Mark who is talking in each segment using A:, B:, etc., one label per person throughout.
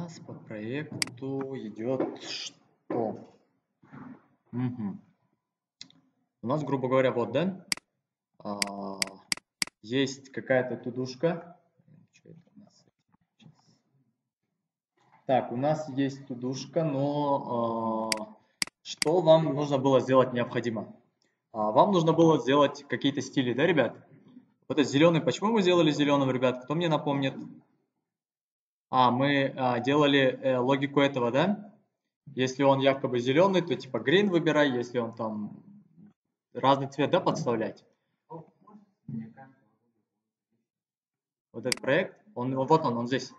A: нас по проекту идет что? Мгм. У нас, грубо говоря, вот, да, есть какая-то тудушка. Что это у нас? Так, у нас есть тудушка, но что вам нужно было сделать необходимо? Вам нужно было сделать какие-то стили, да, ребят? Вот этот зеленый, почему мы сделали зеленым, ребят? Кто мне напомнит? Мы делали логику этого, да? Если он якобы зеленый, то типа green выбирай, если он там разный цвет, да, подставлять. Вот этот проект, вот он здесь.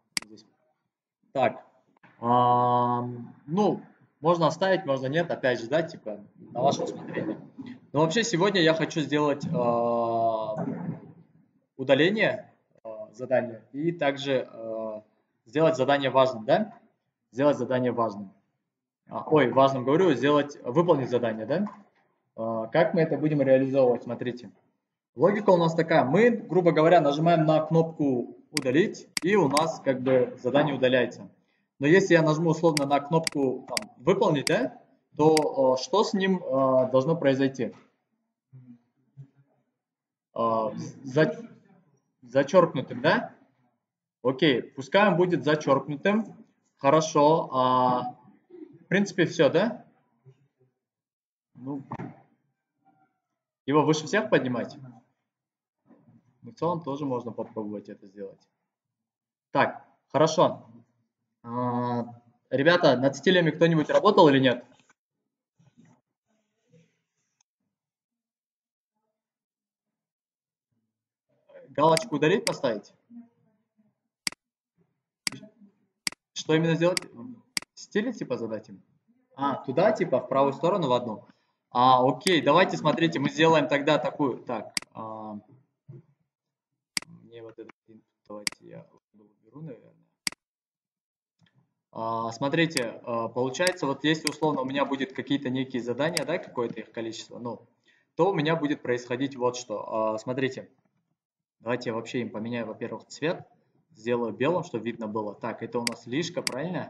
A: Так, ну, можно оставить, можно нет, опять же, да, типа на ваше усмотрение. Но вообще сегодня я хочу сделать удаление задания и также сделать задание важным, да? Сделать задание важным. Важным говорю, выполнить задание, да? Как мы это будем реализовывать, смотрите. Логика у нас такая, мы, грубо говоря, нажимаем на кнопку удалить, и у нас как бы задание удаляется. Но если я нажму условно на кнопку там, выполнить, да, то что с ним должно произойти? Зачеркнутым, да? Окей, пускай он будет зачеркнутым. Хорошо. В принципе, все, да? Ну, его выше всех поднимать? В целом тоже можно попробовать это сделать. Так, хорошо. Ребята, над стилями кто-нибудь работал или нет? Галочку удалить поставить? Что именно сделать? Стили типа задать им? Туда типа, в правую сторону в одну? Окей, давайте смотрите, мы сделаем тогда такую. Так, мне вот этот input, давайте я уберу, наверное. Смотрите, получается, вот если условно у меня будет какие-то некие задания, да, какое-то их количество, ну, то у меня будет происходить вот что. Смотрите, давайте я вообще им поменяю, во-первых, цвет, сделаю белым, чтобы видно было. Так, это у нас лишка, правильно?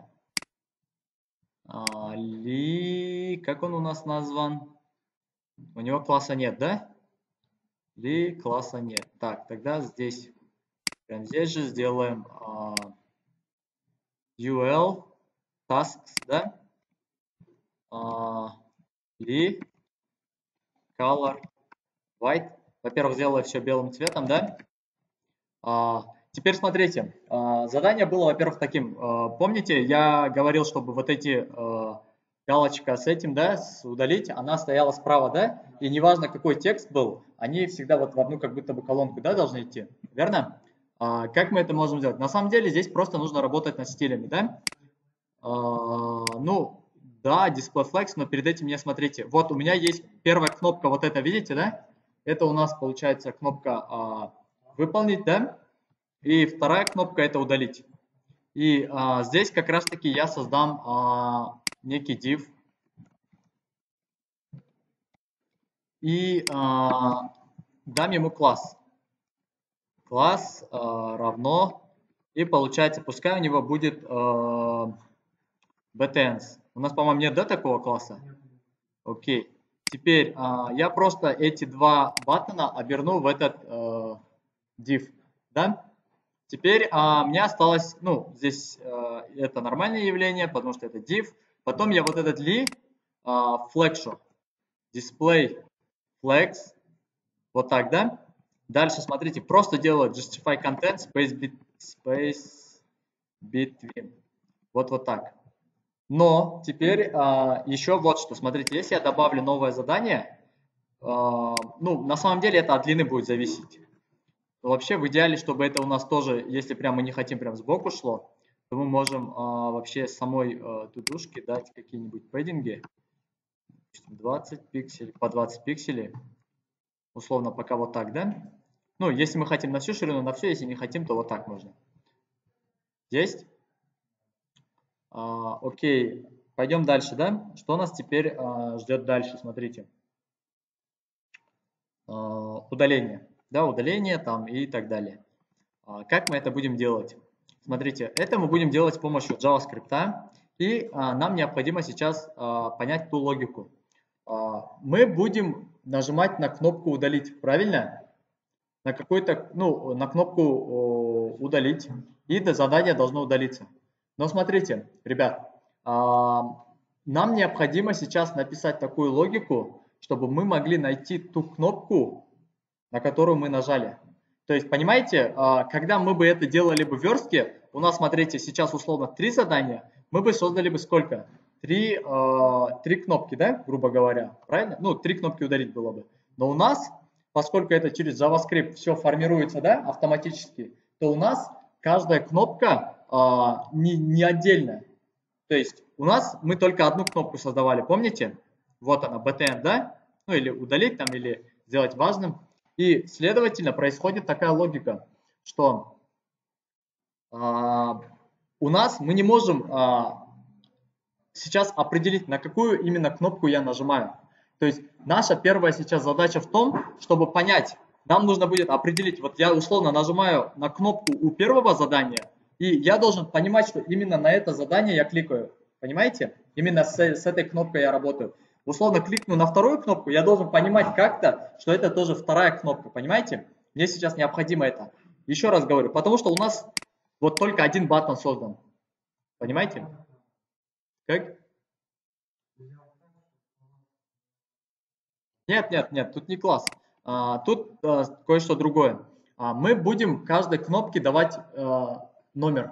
A: Как он у нас назван? У него класса нет, да? Класса нет. Так, тогда здесь, прямо здесь же сделаем UL tasks, да? Color white. Во-первых, сделаю все белым цветом, да? Теперь смотрите, задание было, во-первых, таким. Помните, я говорил, чтобы вот эти галочка с этим, да, удалить, она стояла справа, да? И неважно, какой текст был, они всегда вот в одну как будто бы колонку, да, должны идти, верно? Как мы это можем сделать? На самом деле здесь просто нужно работать над стилями, да? Ну, да, DisplayFlex, но перед этим не смотрите. Вот у меня есть первая кнопка, вот это, видите, да? Это у нас получается кнопка выполнить, да? И вторая кнопка это удалить. И здесь как раз таки я создам некий div. И дам ему класс. Класс равно. И получается, пускай у него будет btns. У нас, по-моему, нет, да, такого класса? Окей. Теперь я просто эти два баттона оберну в этот div. Да? Теперь мне осталось, ну, здесь это нормальное явление, потому что это div. Потом я вот этот флекшу. Display flex. Вот так, да? Дальше, смотрите, просто делаю justify content space between. Вот так. Но теперь еще вот что. Смотрите, если я добавлю новое задание, ну, на самом деле это от длины будет зависеть. Но вообще в идеале, чтобы это у нас тоже, если прям мы не хотим прям сбоку шло, то мы можем вообще самой тудушке дать какие-нибудь пэддинги. 20 пикселей, по 20 пикселей. Условно пока вот так, да? Ну, если мы хотим на всю ширину, на все, если не хотим, то вот так можно. Есть? Окей, пойдем дальше, да? Что нас теперь ждет дальше, смотрите. Удаление, да, удаление там и так далее. Как мы это будем делать? Смотрите, это мы будем делать с помощью JavaScript. И нам необходимо сейчас понять ту логику. Мы будем нажимать на кнопку «Удалить», правильно? На какую-то, ну, на кнопку «Удалить», и задание должно удалиться. Но смотрите, ребят, нам необходимо сейчас написать такую логику, чтобы мы могли найти ту кнопку, на которую мы нажали. То есть, понимаете, когда мы бы это делали бы в верстке, у нас, смотрите, сейчас условно 3 задания, мы бы создали бы сколько? 3 кнопки, да, грубо говоря, правильно? Ну, 3 кнопки удалить было бы. Но у нас, поскольку это через JavaScript все формируется, да, автоматически, то у нас каждая кнопка не отдельная. То есть у нас мы только одну кнопку создавали, помните? Вот она, btn, да? Ну или удалить там, или сделать важным. И, следовательно, происходит такая логика, что у нас мы не можем сейчас определить, на какую именно кнопку я нажимаю. То есть наша первая сейчас задача в том, чтобы понять, нам нужно будет определить, вот я условно нажимаю на кнопку у первого задания, и я должен понимать, что именно на это задание я кликаю. Понимаете? Именно с этой кнопкой я работаю. Условно кликну на вторую кнопку, я должен понимать как-то, что это тоже вторая кнопка, понимаете? Мне сейчас необходимо это. Еще раз говорю, потому что у нас вот только один баттон создан. Понимаете? Как? Нет, тут не класс. Тут кое-что другое. Мы будем каждой кнопке давать номер.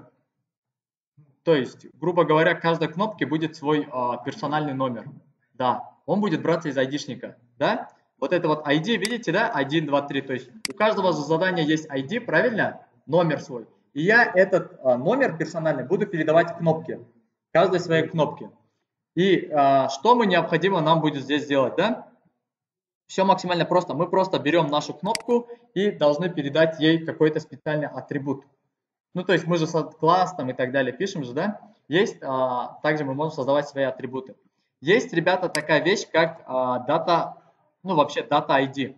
A: То есть, грубо говоря, каждой кнопке будет свой персональный номер. Да, он будет браться из айдишника, да? Вот это вот ID, видите, да? 1, 2, 3. То есть у каждого задания есть ID, правильно? Номер свой. И я этот номер персональный буду передавать кнопке. Каждой своей кнопке. И что мы необходимо нам будет здесь сделать, да? Все максимально просто. Мы просто берем нашу кнопку и должны передать ей какой-то специальный атрибут. Ну, то есть мы же класс там и так далее пишем же, да? Есть, также мы можем создавать свои атрибуты. Есть, ребята, такая вещь, как data, ну, вообще data ID.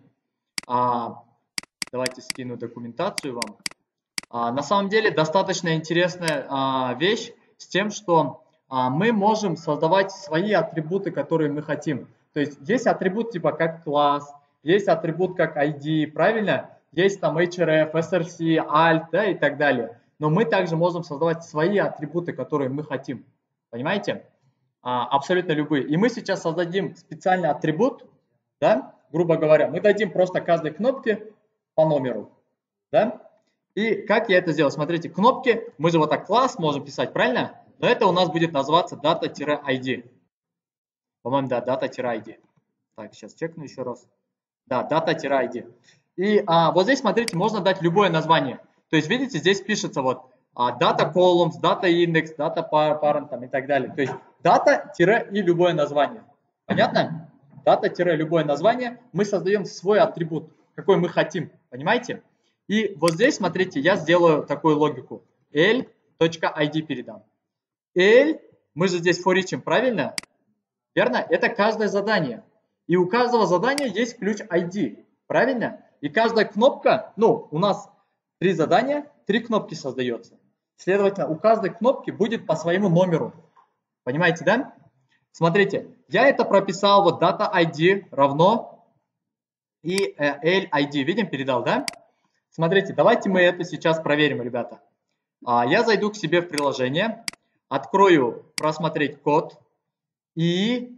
A: Давайте скину документацию вам. На самом деле достаточно интересная вещь с тем, что мы можем создавать свои атрибуты, которые мы хотим. То есть атрибут типа как класс, есть атрибут как ID, правильно? Есть там href, src, alt, да, и так далее. Но мы также можем создавать свои атрибуты, которые мы хотим. Понимаете? Абсолютно любые. И мы сейчас создадим специальный атрибут, да, грубо говоря. Мы дадим просто каждой кнопке по номеру, да. И как я это сделал? Смотрите, кнопки, мы же вот так класс можем писать, правильно? Но это у нас будет называться data-id. По-моему, да, data-id. Так, сейчас чекну еще раз. Да, data-id. И вот здесь, смотрите, можно дать любое название. То есть, видите, здесь пишется вот data columns, data index, data parent там, и так далее. То есть, data-и любое название. Понятно? Data-любое название. Мы создаем свой атрибут, какой мы хотим. Понимаете? И вот здесь, смотрите, я сделаю такую логику. l.id передам. L, мы же здесь форичим, правильно? Верно? Это каждое задание. И у каждого задания есть ключ ID. Правильно? И каждая кнопка, ну, у нас 3 задания, 3 кнопки создается. Следовательно, у каждой кнопки будет по своему номеру. Понимаете, да? Смотрите, я это прописал, вот data ID равно и LID. Видим, передал, да? Смотрите, давайте мы это сейчас проверим, ребята. Я зайду к себе в приложение, открою просмотреть код и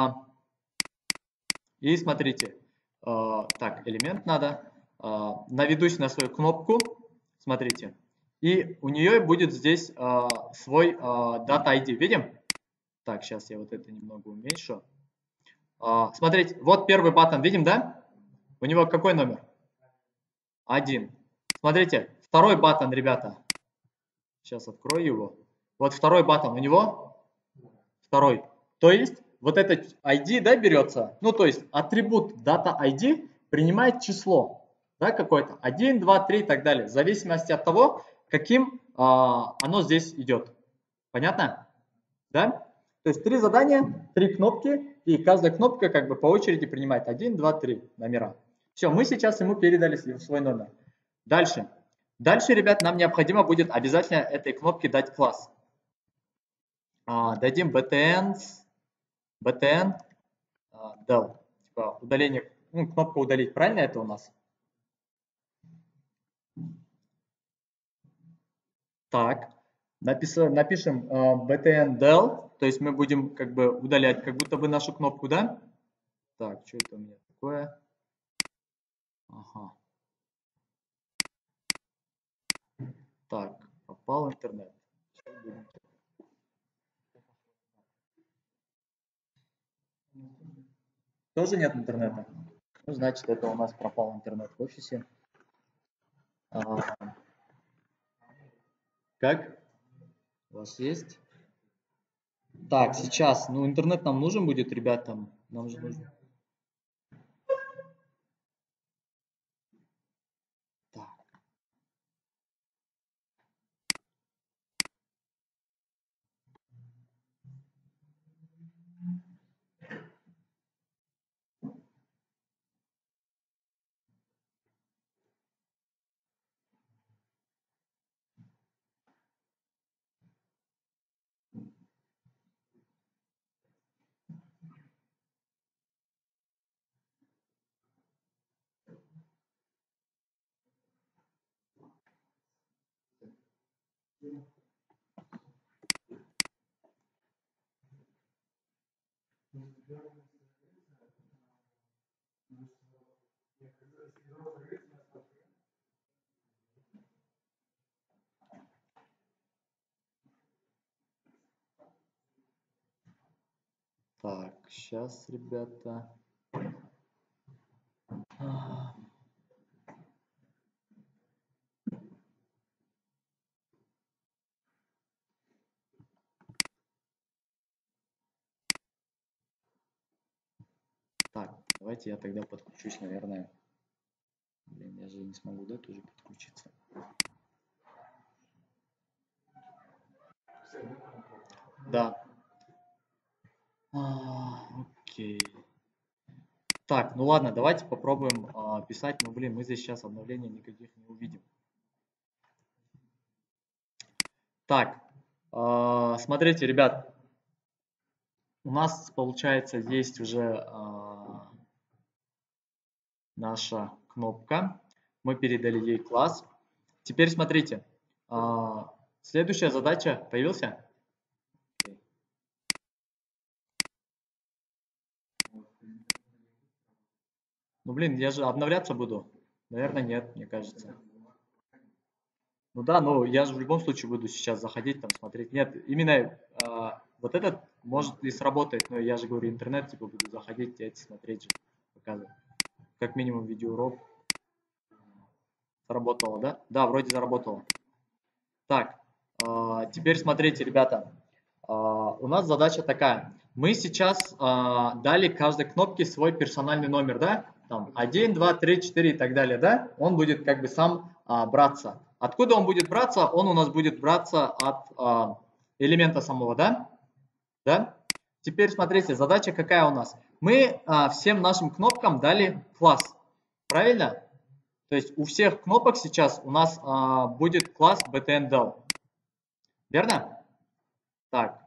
A: смотрите, так, элемент надо, наведусь на свою кнопку, смотрите, и у нее будет здесь свой data ID, видим? Так, сейчас я вот это немного уменьшу. Смотрите, вот первый баттон, видим, да? У него какой номер? 1. Смотрите, второй баттон, ребята. Сейчас открою его. Вот второй баттон, у него второй. То есть вот этот ID, да, берется, ну то есть атрибут data ID принимает число, да, какое-то 1, 2, 3 и так далее, в зависимости от того, каким оно здесь идет. Понятно? Да? То есть 3 задания, 3 кнопки, и каждая кнопка как бы по очереди принимает 1, 2, 3 номера. Все, мы сейчас ему передали свой номер. Дальше. Дальше, ребят, нам необходимо будет обязательно этой кнопке дать класс. Дадим btn del. Типа удаление, кнопка удалить, правильно это у нас? Так, напишем btn del, то есть мы будем как бы удалять как будто бы нашу кнопку, да? Так, что это у меня такое? Ага. Так, пропал интернет. Тоже нет интернета? Ну, значит, это у нас пропал интернет в офисе. Как? У вас есть? Так, сейчас. Ну, интернет нам нужен будет, ребятам. Нам же нужно. Так. Так, сейчас, ребята. Так, давайте я тогда подключусь, наверное. Блин, я же не смогу, да, тоже подключиться. Да. Окей. Так, ну ладно, давайте попробуем писать. Ну, блин, мы здесь сейчас обновлений никаких не увидим. Так, смотрите, ребят. У нас, получается, есть уже наша кнопка. Мы передали ей класс. Теперь смотрите. Следующая задача появился? Ну, блин, я же обновляться буду. Наверное, нет, мне кажется. Ну да, но я же в любом случае буду сейчас заходить, там смотреть. Нет, именно вот этот может и сработать, но я же говорю, интернет, типа буду заходить, эти смотреть же, показывать. Как минимум видеоурок. Заработало, да? Да, вроде заработало. Так, теперь смотрите, ребята. У нас задача такая. Мы сейчас дали каждой кнопке свой персональный номер, да? Там 1, 2, 3, 4 и так далее, да? Он будет как бы сам браться. Откуда он будет браться? Он у нас будет браться от элемента самого, да? Да? Теперь смотрите, задача какая у нас? Мы всем нашим кнопкам дали класс. Правильно? То есть у всех кнопок сейчас у нас будет класс btn_del. Верно? Так.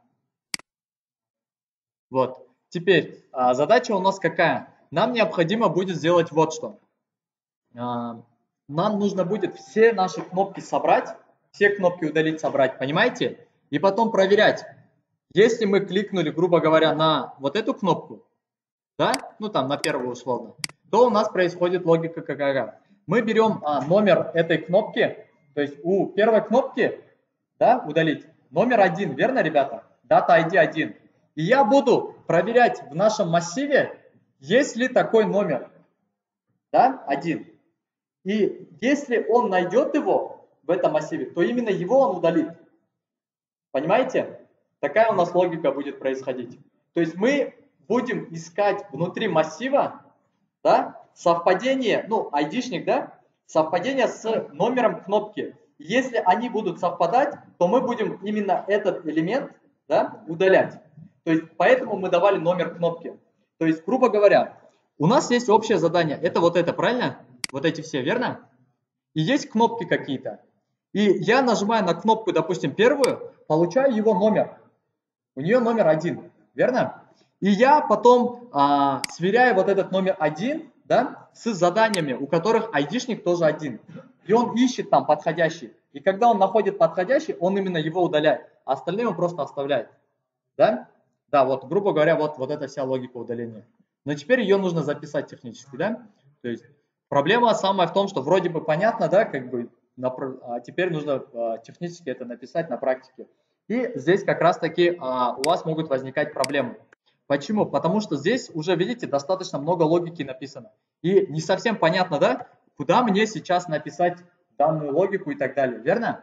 A: Вот. Теперь задача у нас какая? Нам необходимо будет сделать вот что. Нам нужно будет все наши кнопки собрать, все кнопки удалить, собрать, понимаете? И потом проверять. Если мы кликнули, грубо говоря, на вот эту кнопку, да, ну там на первую условно, то у нас происходит логика какая. Мы берем номер этой кнопки, то есть у первой кнопки, да, удалить, номер 1, верно, ребята? Data ID 1. И я буду проверять в нашем массиве, есть ли такой номер, да, 1. И если он найдет его в этом массиве, то именно его он удалит. Понимаете? Такая у нас логика будет происходить. То есть мы будем искать внутри массива, да, совпадение, ну, айдишник, да, совпадение с номером кнопки. Если они будут совпадать, то мы будем именно этот элемент, да, удалять. То есть поэтому мы давали номер кнопки. То есть, грубо говоря, у нас есть общее задание. Это вот это, правильно? Вот эти все, верно? и есть кнопки какие-то. И я нажимаю на кнопку, допустим, первую, получаю его номер. У нее номер 1, верно? И я потом сверяю вот этот номер 1, да, с заданиями, у которых айдишник тоже 1. И он ищет там подходящий. И когда он находит подходящий, он именно его удаляет, а остальные он просто оставляет. Да? Да, вот, грубо говоря, вот это вся логика удаления. Но теперь ее нужно записать технически, да? То есть проблема самая в том, что вроде бы понятно, да, как бы, а теперь нужно технически это написать на практике. И здесь как раз таки у вас могут возникать проблемы. Почему? Потому что здесь уже, видите, достаточно много логики написано. И не совсем понятно, да, куда мне сейчас написать данную логику и так далее, верно?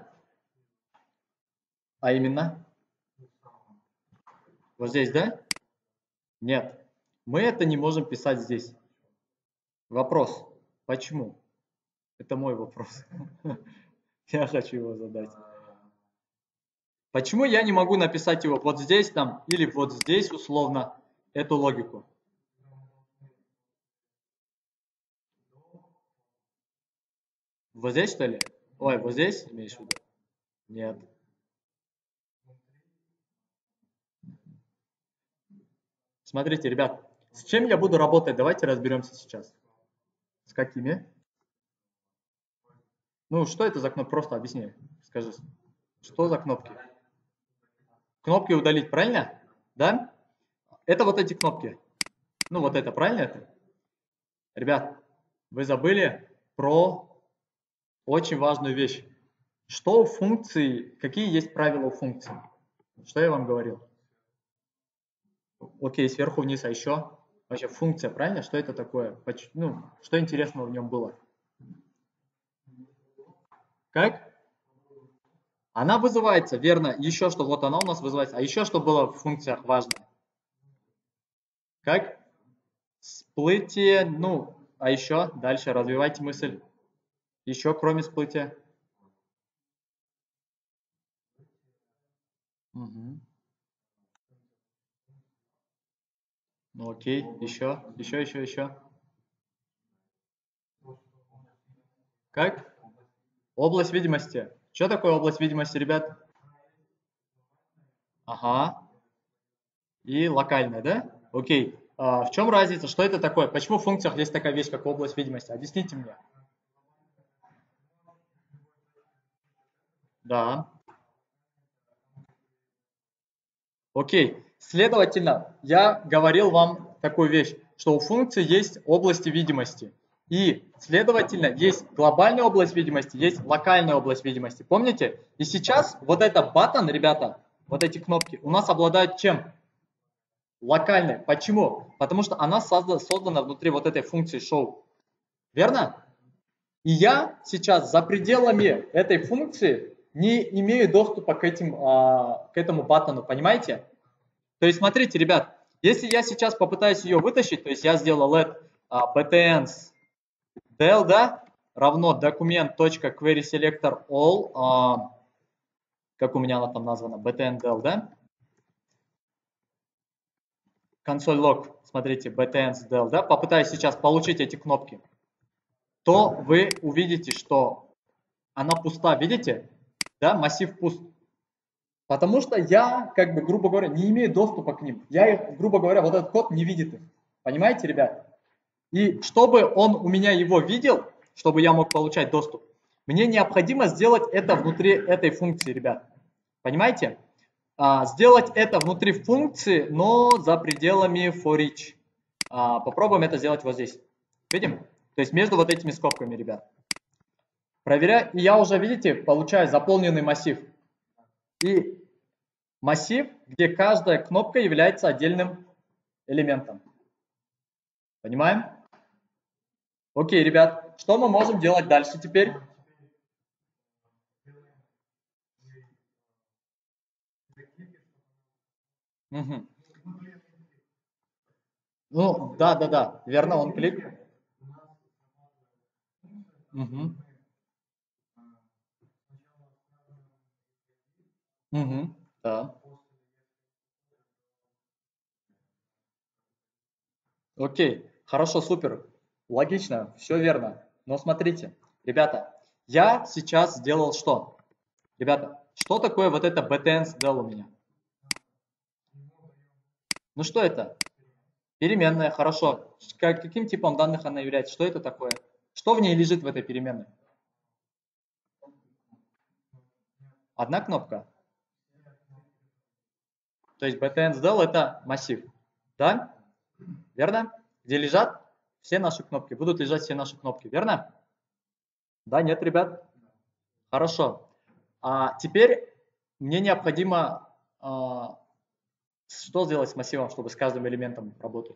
A: А именно? Вот здесь, да? Нет. Мы это не можем писать здесь. Вопрос. Почему? Это мой вопрос. Я хочу его задать. Почему я не могу написать его вот здесь там или вот здесь условно эту логику? Вот здесь что ли? Ой, вот здесь имеешь в виду? Нет. Смотрите, ребят, с чем я буду работать? Давайте разберемся сейчас. С какими? Ну, что это за кнопки? Просто объясни. Скажи. Что за кнопки? Кнопки удалить, правильно? Да? Это вот эти кнопки. Ну, вот это, правильно это? Ребят, вы забыли про очень важную вещь. Что у функции, какие есть правила у функции? Что я вам говорил? Окей, сверху вниз, а еще? Вообще функция, правильно? Что это такое? Ну, что интересного в нем было? Как? Она вызывается, верно. Еще что, вот она у нас вызывается. А еще что было в функциях важно? Как? Всплытие, ну, а еще дальше развивайте мысль. Еще кроме всплытия. Угу. Ну окей, еще. Как? Область видимости. Что такое область видимости, ребят? Ага. И локальная, да? Окей. В чем разница? Что это такое? Почему в функциях есть такая вещь, как область видимости? Объясните мне. Да. Окей. Следовательно, я говорил вам такую вещь, что у функции есть области видимости. И, следовательно, есть глобальная область видимости, есть локальная область видимости. Помните? И сейчас вот это button, ребята, вот эти кнопки, у нас обладают чем? Локальной. Почему? Потому что она создана внутри вот этой функции show. Верно? И я сейчас за пределами этой функции не имею доступа к этому баттону, понимаете? То есть смотрите, ребят, если я сейчас попытаюсь ее вытащить, то есть я сделал let btns del, да, равно document.querySelectorAll, как у меня она там названа, btn del, да, console log, смотрите, btns del, да, попытаюсь сейчас получить эти кнопки, то вы увидите, что она пуста, видите, да, массив пуст. Потому что я, как бы, грубо говоря, не имею доступа к ним. Я их, грубо говоря, вот этот код не видит их. Понимаете, ребят? И чтобы он у меня его видел, чтобы я мог получать доступ, мне необходимо сделать это внутри этой функции, ребят. Понимаете? Сделать это внутри функции, но за пределами for each. Попробуем это сделать вот здесь. Видим? То есть между вот этими скобками, ребят. Проверяю, и я уже, видите, получаю заполненный массив. И массив, где каждая кнопка является отдельным элементом. Понимаем? Окей, ребят, что мы можем делать дальше теперь? Угу. Ну, да, верно, он клик. Угу. Угу. Да. Окей, хорошо, супер. Логично, все верно. Но смотрите, ребята, я сейчас сделал что? Ребята, что такое вот это btn_del у меня? Ну что это? Переменная, хорошо. Каким типом данных она является? Что это такое? Что в ней лежит в этой переменной? Одна кнопка. То есть btn_del это массив. Да? Верно? Где лежат все наши кнопки. Будут лежать все наши кнопки. Верно? Да, нет, ребят? Хорошо. А теперь мне необходимо что сделать с массивом, чтобы с каждым элементом работать?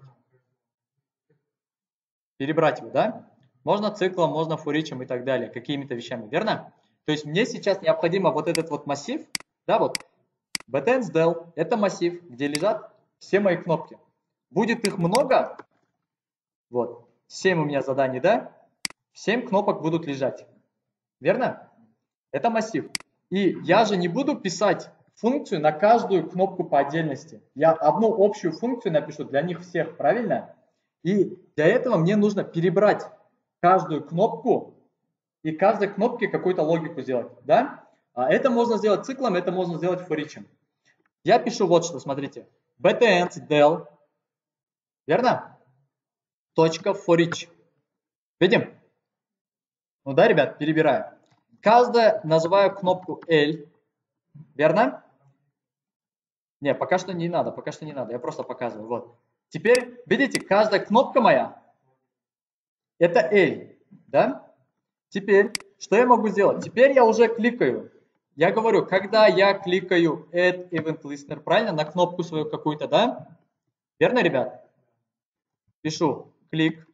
A: Перебрать его, да? Можно циклом, можно for each и так далее, какими-то вещами, верно? То есть мне сейчас необходимо вот этот вот массив, да, вот, btn_del, это массив, где лежат все мои кнопки. Будет их много, вот, 7 у меня заданий, да? 7 кнопок будут лежать, верно? Это массив. И я же не буду писать функцию на каждую кнопку по отдельности. Я одну общую функцию напишу для них всех, правильно? И для этого мне нужно перебрать каждую кнопку и каждой кнопке какую-то логику сделать, да? Это можно сделать циклом, это можно сделать for each. Я пишу вот что, смотрите. btn_del, верно? Точка for each. Видим? Ну да, ребят, перебираю. Каждая называю кнопку L, верно? Не, пока что не надо, я просто показываю. Вот. Теперь, видите, каждая кнопка моя это L, да? Теперь, что я могу сделать? Теперь я уже кликаю. Я говорю, когда я кликаю Add Event Listener, правильно, на кнопку свою какую-то, да? Верно, ребят? Пишу клик.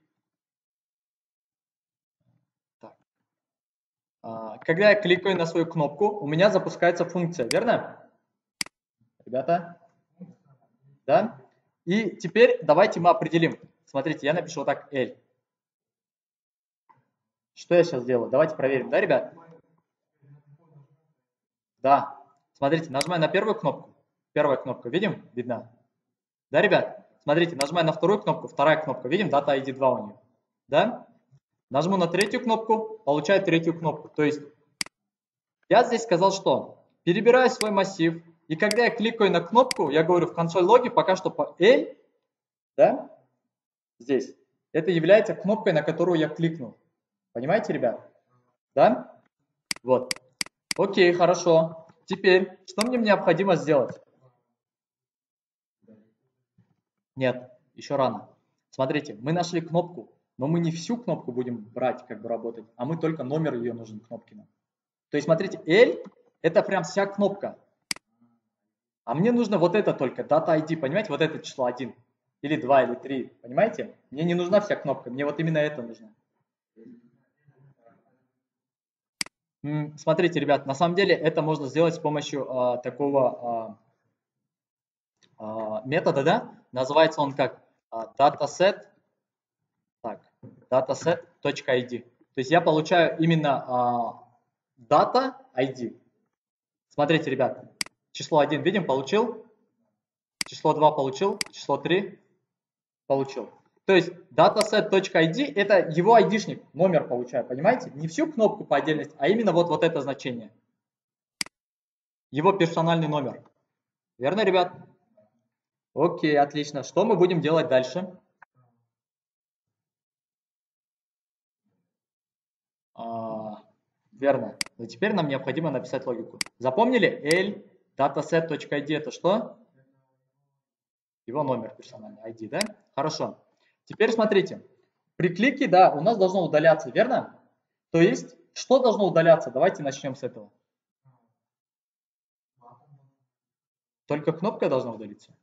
A: Так. Когда я кликаю на свою кнопку, у меня запускается функция, верно? Ребята? Да? И теперь давайте мы определим. Смотрите, я напишу вот так L. Что я сейчас делаю? Давайте проверим, да, ребят? Да. Смотрите, нажимаю на первую кнопку. Первая кнопка, видим? Видна. Да, ребят? Смотрите, нажимаю на вторую кнопку, вторая кнопка. Видим? Data ID 2 у нее. Да? Нажму на третью кнопку, получаю третью кнопку. То есть я здесь сказал, что перебираю свой массив. И когда я кликаю на кнопку, я говорю в консоль логе пока что по L, да, здесь, это является кнопкой, на которую я кликнул. Понимаете, ребят? Да? Вот. Окей, хорошо. Теперь, что мне необходимо сделать? Нет, еще рано. Смотрите, мы нашли кнопку, но мы не всю кнопку будем брать, как бы работать, а мы только номер ее нужен кнопки нам. То есть, смотрите, L это прям вся кнопка. А мне нужно вот это только, Data ID, понимаете, вот это число 1, или 2, или 3, понимаете? Мне не нужна вся кнопка, мне вот именно это нужно. Смотрите, ребят, на самом деле это можно сделать с помощью такого метода, да? Называется он как dataset, так, dataset.id. То есть я получаю именно data ID. Смотрите, ребят, число 1 видим, получил, число 2 получил, число 3 получил. То есть dataset.id это его айдишник, номер получаю, понимаете? Не всю кнопку по отдельности, а именно вот это значение. Его персональный номер. Верно, ребят? Окей, отлично. Что мы будем делать дальше? Верно. Но теперь нам необходимо написать логику. Запомнили? L dataset.id это что? Его номер персональный, ID, да? Хорошо. Теперь смотрите. При клике, да, у нас должно удаляться, верно? То есть, что должно удаляться? Давайте начнем с этого. Только кнопка должна удалиться?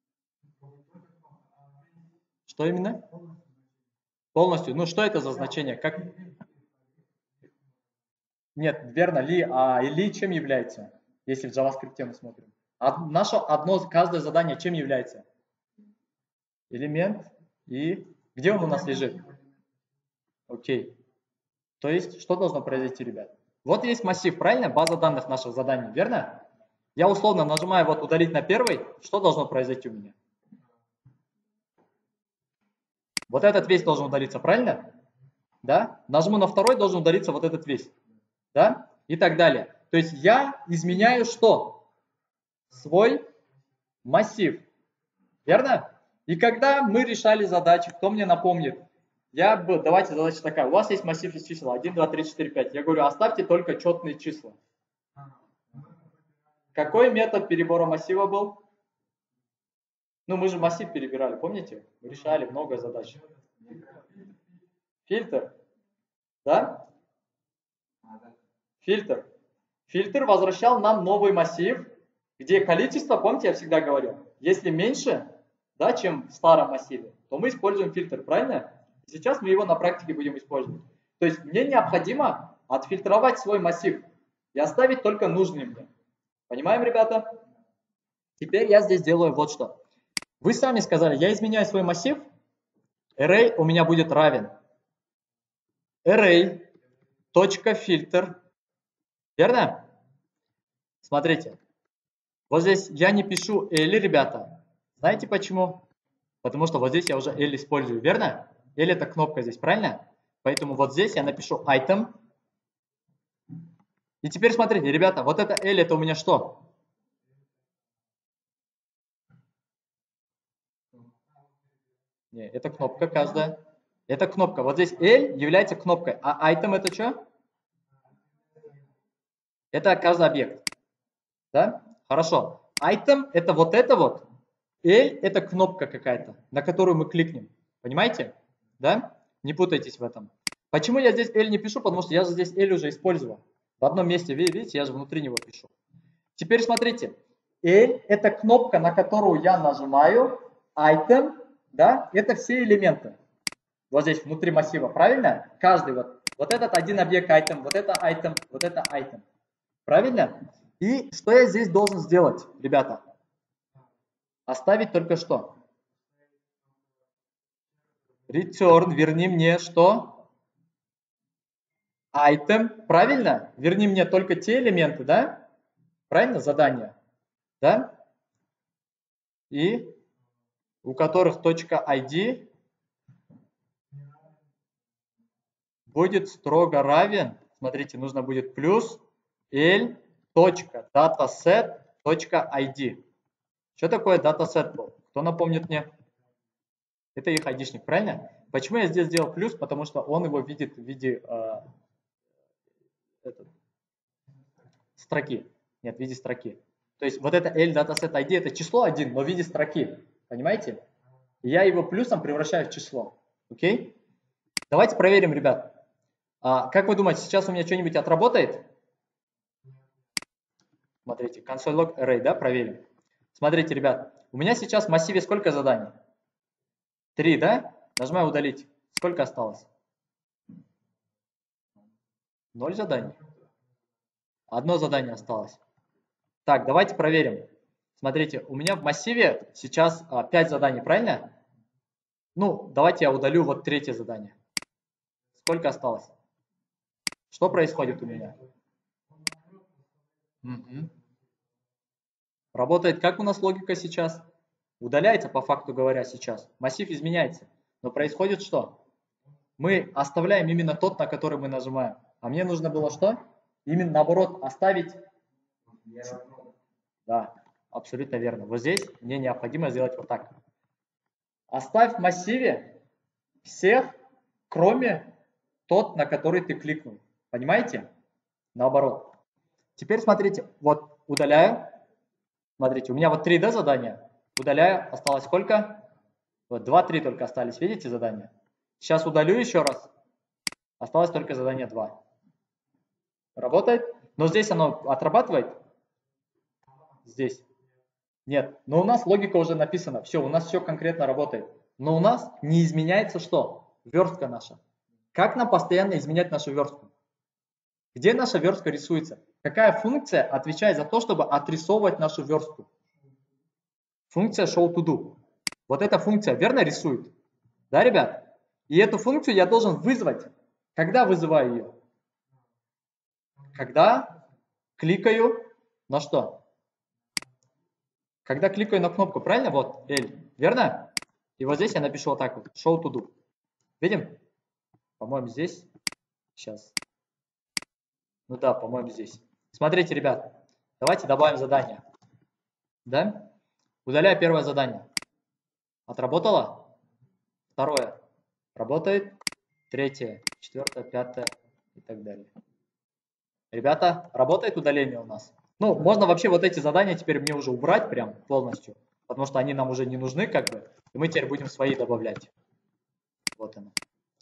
A: Что именно? Полностью. Ну, что это за значение? Как? Нет, верно, ли чем является, если в JavaScript мы смотрим? Наше каждое задание чем является? Элемент и где он у нас лежит? Окей. То есть, что должно произойти, ребят? Вот есть массив, правильно? База данных наших заданий, верно? Я условно нажимаю вот удалить на первый, что должно произойти у меня? Вот этот весь должен удалиться, правильно? Да? Нажму на второй, должен удалиться вот этот весь. да, и так далее. То есть я изменяю что? Свой массив, верно? И когда мы решали задачи, кто мне напомнит? Давайте задача такая, у вас есть массив из чисел 1, 2, 3, 4, 5. Я говорю, оставьте только четные числа. Какой метод перебора массива был? Ну, мы же массив перебирали, помните? Мы решали много задач. Фильтр, да? Фильтр. Фильтр возвращал нам новый массив, где количество, помните, я всегда говорил, если меньше, да, чем в старом массиве, то мы используем фильтр, правильно? Сейчас мы его на практике будем использовать. То есть мне необходимо отфильтровать свой массив и оставить только нужный мне. Понимаем, ребята? Теперь я здесь делаю вот что. Вы сами сказали, я изменяю свой массив, array у меня будет равен array.filter, верно? Смотрите, вот здесь я не пишу L, ребята. Знаете почему? Потому что вот здесь я уже L использую, верно? L это кнопка здесь, правильно? Поэтому вот здесь я напишу item. И теперь смотрите, ребята, вот это L это у меня что? Не, это кнопка каждая. Это кнопка. Вот здесь L является кнопкой. А item это что? Это каждый объект. Да? Хорошо. Item это вот это вот. L это кнопка какая-то, на которую мы кликнем. Понимаете? Да? Не путайтесь в этом. Почему я здесь L не пишу? Потому что я же здесь L уже использовал. В одном месте, видите, я же внутри него пишу. Теперь смотрите. L это кнопка, на которую я нажимаю. Item, да, это все элементы. Вот здесь внутри массива, правильно? Каждый вот этот один объект item, вот это item, вот это item. Правильно? И что я здесь должен сделать, ребята? Оставить только что? Return, верни мне что? Item, правильно? Верни мне только те элементы, да? Правильно? Задание. Да? И у которых .id будет строго равен, смотрите, нужно будет плюс l.dataset.id. Что такое dataset был? Кто напомнит мне? Это их айдишник, правильно? Почему я здесь сделал плюс? Потому что он его видит в виде строки. Нет, в виде строки. То есть вот это l.dataset.id это число 1, но в виде строки. Понимаете? И я его плюсом превращаю в число. Окей? Давайте проверим, ребят. Как вы думаете, сейчас у меня что-нибудь отработает? Смотрите, console.log array, да, проверим. Смотрите, ребят, у меня сейчас в массиве сколько заданий? 3, да? Нажимаю удалить. Сколько осталось? 0 заданий. Одно задание осталось. Так, давайте проверим. Смотрите, у меня в массиве сейчас 5 заданий, правильно? Ну, давайте я удалю вот третье задание. Сколько осталось? Что происходит у меня? Угу. Работает как у нас логика сейчас? Удаляется, по факту говоря, сейчас. Массив изменяется. Но происходит что? Мы оставляем именно тот, на который мы нажимаем. А мне нужно было что? Именно наоборот, оставить. Да, абсолютно верно. Вот здесь мне необходимо сделать вот так. Оставь в массиве всех, кроме тот, на который ты кликнул. Понимаете? Наоборот. Теперь смотрите, вот удаляю. Смотрите, у меня вот 3, да, задания. Удаляю, осталось сколько? Вот 2-3 только остались, видите, задания? Сейчас удалю еще раз. Осталось только задание 2. Работает? Но здесь оно отрабатывает? Здесь. Нет. Но у нас логика уже написана. Все, у нас все конкретно работает. Но у нас не изменяется что? Верстка наша. Как нам постоянно изменять нашу верстку? Где наша верстка рисуется? Какая функция отвечает за то, чтобы отрисовывать нашу верстку? Функция showToDo. Вот эта функция верно рисует? Да, ребят? И эту функцию я должен вызвать. Когда вызываю ее? Когда кликаю на что? Когда кликаю на кнопку, правильно? Вот, L, верно? И вот здесь я напишу вот так вот, showToDo. Видим? По-моему, здесь. Сейчас. Ну да, по-моему, здесь. Смотрите, ребят, давайте добавим задание. Да? Удаляю первое задание. Отработало? Второе. Работает. Третье, четвертое, пятое и так далее. Ребята, работает удаление у нас? Ну, можно вообще вот эти задания теперь мне уже убрать прям полностью, потому что они нам уже не нужны как бы, и мы теперь будем свои добавлять. Вот оно.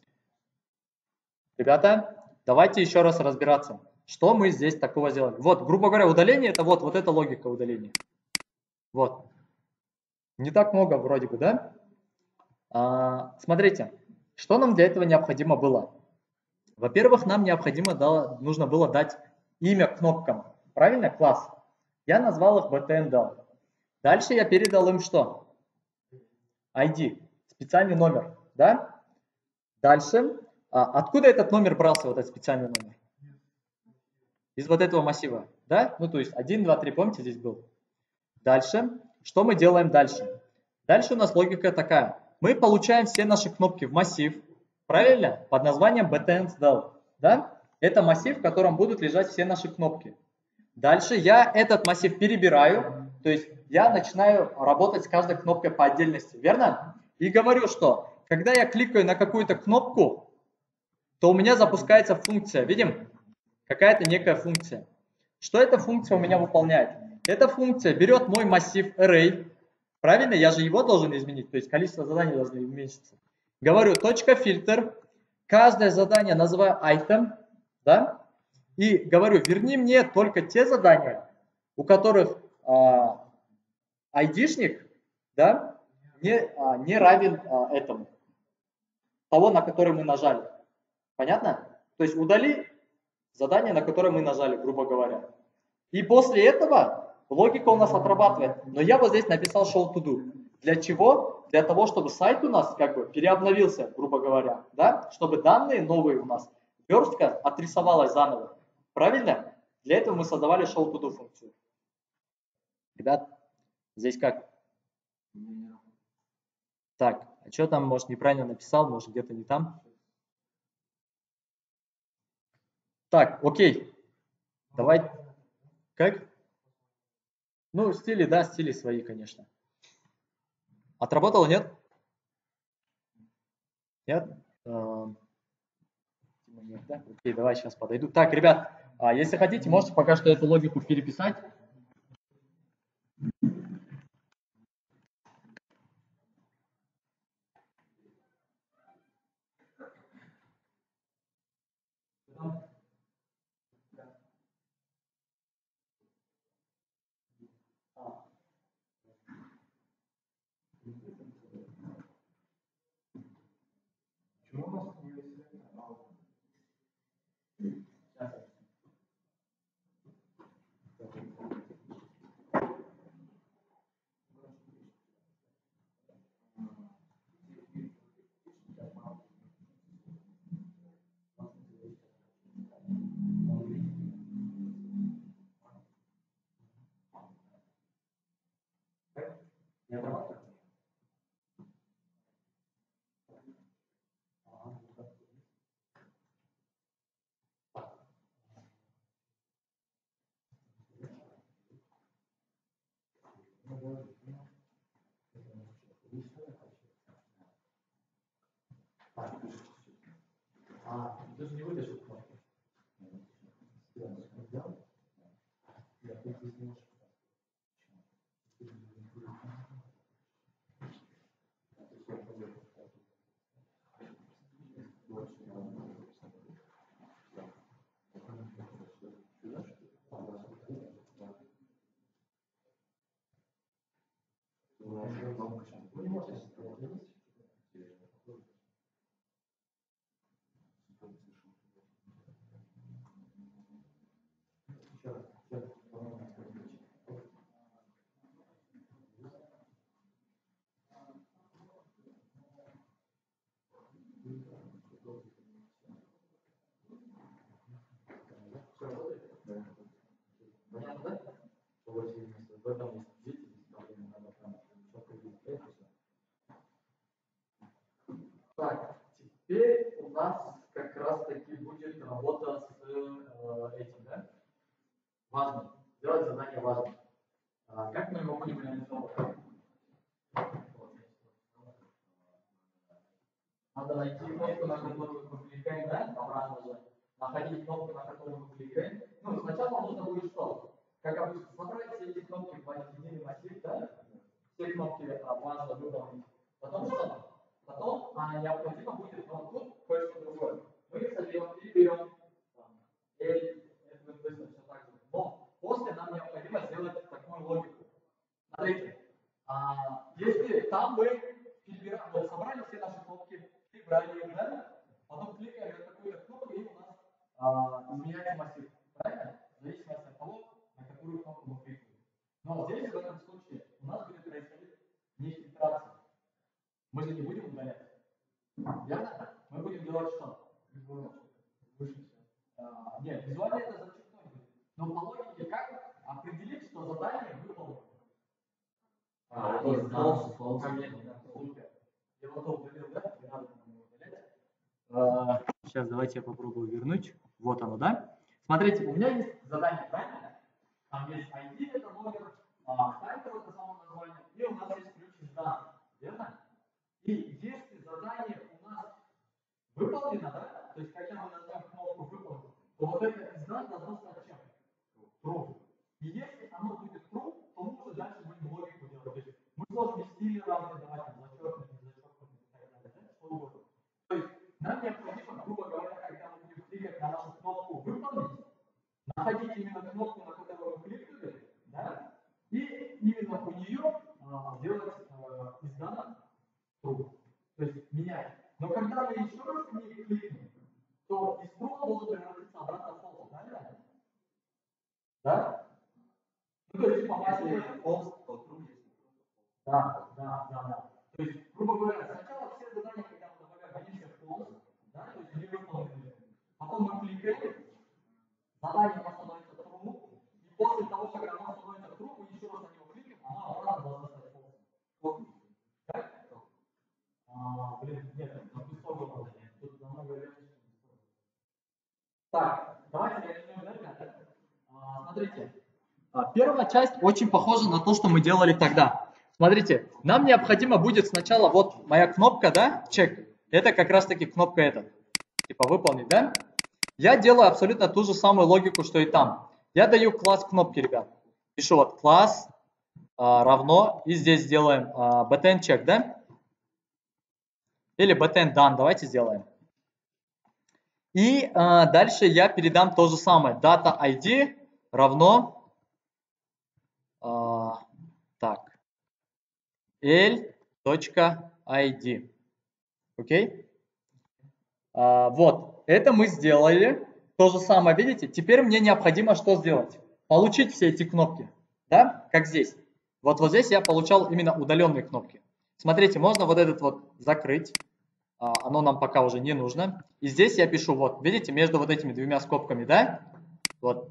A: Ребята, давайте еще раз разбираться, что мы здесь такого сделали. Вот, грубо говоря, удаление это вот эта логика удаления. Вот. Не так много вроде бы, да? Смотрите, что нам для этого необходимо было? Во-первых, нам нужно было дать имя кнопкам. Правильно? Класс. Я назвал их btn дал. Дальше я передал им что? ID, специальный номер. Да? Дальше. Откуда этот номер брался, вот этот специальный номер? Из вот этого массива. Да? Ну, то есть 1, 2, 3, помните, здесь был? Дальше. Что мы делаем дальше? Дальше у нас логика такая. Мы получаем все наши кнопки в массив, правильно? Под названием btn.dal. Да? Это массив, в котором будут лежать все наши кнопки. Дальше я этот массив перебираю, то есть я начинаю работать с каждой кнопкой по отдельности, верно? И говорю, что когда я кликаю на какую-то кнопку, то у меня запускается функция. Видим? Какая-то некая функция. Что эта функция у меня выполняет? Эта функция берет мой массив array, правильно? Я же его должен изменить, то есть количество заданий должно уменьшиться. Говорю, точка фильтр, каждое задание называю item, да? И говорю, верни мне только те задания, у которых айдишник, да, не равен этому, того, на который мы нажали. Понятно? То есть удали задание, на которое мы нажали, грубо говоря. И после этого логика у нас отрабатывает. Но я вот здесь написал show to do. Для чего? Для того, чтобы сайт у нас как бы переобновился, грубо говоря, да? Чтобы данные новые у нас, верстка отрисовалась заново. Правильно? Для этого мы создавали show to do функцию. Ребят, здесь как? Так, а что там, может, неправильно написал, может, где-то не там? Так, окей. Давай. Как? Ну, стили, да, стили свои, конечно. Отработало, нет? Нет? Нет, да? Окей, давай сейчас подойду. Так, ребят, если хотите, можете пока что эту логику переписать. Ты же не выдашь кнопку. Так, теперь у нас как раз таки будет работа с этим. важный. Сделать задание важным. Как мы его будем реализовывать? Надо найти кнопку, на которую мы кликаем, да? Обратно же. Находить кнопку, на которую мы кликаем. Ну, сначала нужно будет что? Как обычно, собрать все эти кнопки в единый массив, да? Все кнопки важно выполнить. Потом что? Потом необходимо будет вот тут кое-что другое. Мы их переберем. Все так же. Но после нам необходимо сделать такую логику. Смотрите, если там мы вот, собрали все наши кнопки, прибрали их, да? Потом кликаем на какую-то кнопку, и у нас изменяется массив. Правильно? В зависимости от того, на какую кнопку мы кликаем. Но здесь, в этом случае, у нас будет происходить не фильтрация. Мы же не будем удалять. Верно? Мы будем делать что? Нет, визуально это зачеркнуть будет. Но по логике как определить, что задание выполнено? Сейчас давайте я попробую вернуть. Вот оно, да? Смотрите, у меня есть задание, правильно? Там есть ID, это номер, тайтл, это само название, и у нас есть ключ из данных, верно? И если задание у нас выполнено, да? То есть, когда мы нажмем кнопку «Выполнено», то вот это из данных должно стать чем? True. И если оно будет true, то мы уже дальше будем логику делать. То есть мы можем стили равные давать, зачеркнуть, не зачеркнуть и так далее, да? Что угодно. То есть нам необходимо, грубо говоря, когда мы будем кликать на нашу кнопку «Выполнить», находить именно кнопку, на которую мы кликнули, да? И именно у нее делать из данных true. То есть менять. Но когда мы еще раз в ней кликнем, то из true должен превратиться обратно в false, правильно? Да? Ну, то есть, типа, если false, то true есть. Да. То есть, грубо говоря, сначала все задания, когда мы добавляем, они все false, да, то есть не выполнены. Потом мы кликаем, задание становится true, и после того, как оно становится true, мы еще раз на него кликаем, оно обратно должно стать false. Так? Нет, тут намного легче. Так, давайте реализуем это. Смотрите. Первая часть очень похожа на то, что мы делали тогда. Смотрите, нам необходимо будет сначала, вот моя кнопка, да, чек, это как раз таки кнопка эта, типа выполнить, да? Я делаю абсолютно ту же самую логику, что и там. Я даю класс кнопки, ребят. Пишу вот класс равно, и здесь сделаем btn check, да? Или btn done, давайте сделаем. И дальше я передам то же самое. Data ID равно так, l.id. Окей? Вот, это мы сделали. То же самое, видите? Теперь мне необходимо что сделать? Получить все эти кнопки. Да? Как здесь. Вот здесь я получал именно удаленные кнопки. Смотрите, можно вот этот вот закрыть. Оно нам пока уже не нужно. И здесь я пишу, вот, видите, между вот этими двумя скобками, да? Вот.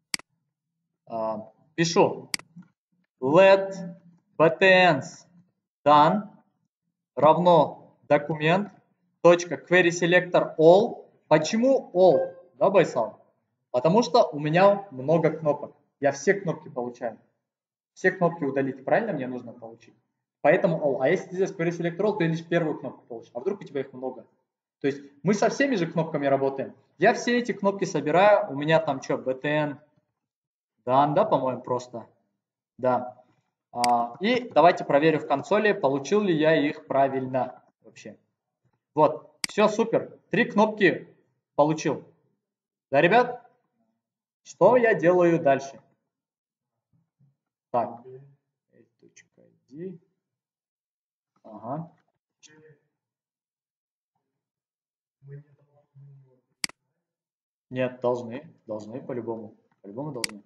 A: Пишу let btns done равно документ .query selector all. Почему all? Да, Байсал? Потому что у меня много кнопок. Я все кнопки получаю. Все кнопки удалить, правильно мне нужно получить? Поэтому all. А если ты здесь query selector all, ты лишь первую кнопку получишь. А вдруг у тебя их много? То есть мы со всеми же кнопками работаем. Я все эти кнопки собираю. У меня там что, btn done, да, по-моему, просто. Да. И давайте проверю в консоли, получил ли я их правильно вообще. Вот, все супер. 3 кнопки получил. Да, ребят? Что я делаю дальше? Так. .id. Ага. Нет, должны по-любому. По-любому должны.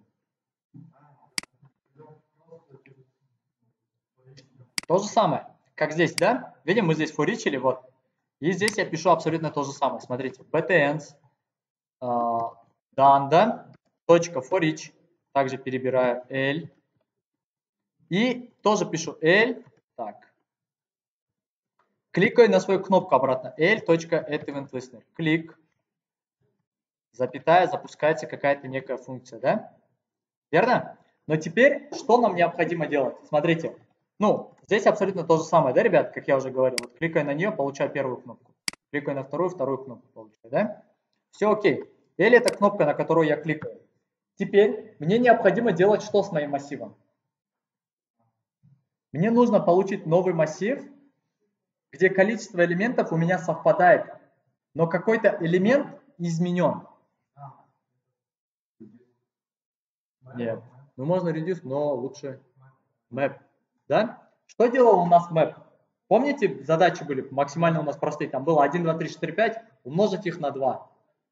A: То же самое, как здесь, да? Видим, мы здесь форичили, вот. И здесь я пишу абсолютно то же самое. Смотрите, btns done, да? Точка for each. Также перебираю l. И тоже пишу l. Так. Кликаю на свою кнопку обратно. l.addEventListener. Клик. Запятая, запускается какая-то некая функция, да? Верно? Но теперь что нам необходимо делать? Смотрите. Ну, здесь абсолютно то же самое, да, ребят, как я уже говорил. Вот кликая на нее, получаю первую кнопку. Кликаю на вторую кнопку получаю, да? Все окей. Или это кнопка, на которую я кликаю. Теперь мне необходимо делать что с моим массивом? Мне нужно получить новый массив, где количество элементов у меня совпадает, но какой-то элемент изменен. Нет. Ну, можно reduce, но лучше map. Да? Что делал у нас map? Помните, задачи были максимально у нас простые. Там было 1, 2, 3, 4, 5, умножить их на 2.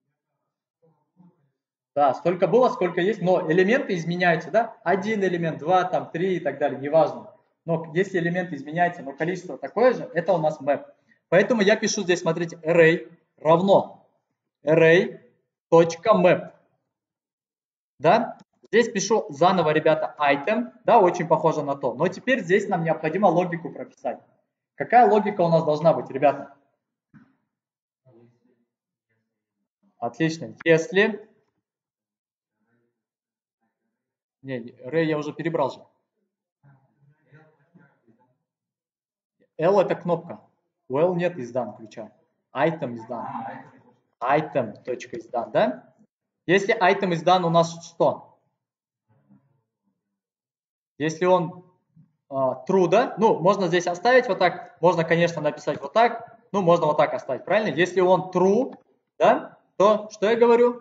A: Да, столько было, сколько есть, но элементы изменяются, да? Один элемент, 2, там, 3 и так далее, неважно. Но если элементы изменяются, но количество такое же, это у нас map. Поэтому я пишу здесь, смотрите, array равно array.map. Да? Здесь пишу заново, ребята, item, да, очень похоже на то. Но теперь здесь нам необходимо логику прописать. Какая логика у нас должна быть, ребята? Отлично. Если... Не, array я уже перебрал же. L это кнопка. У L нет издан ключа. Item издан. Item.издан, да? Если item издан, у нас что? Если он true, да? Ну, можно здесь оставить вот так. Можно, конечно, написать вот так. Ну, можно вот так оставить, правильно? Если он true, да, то что я говорю?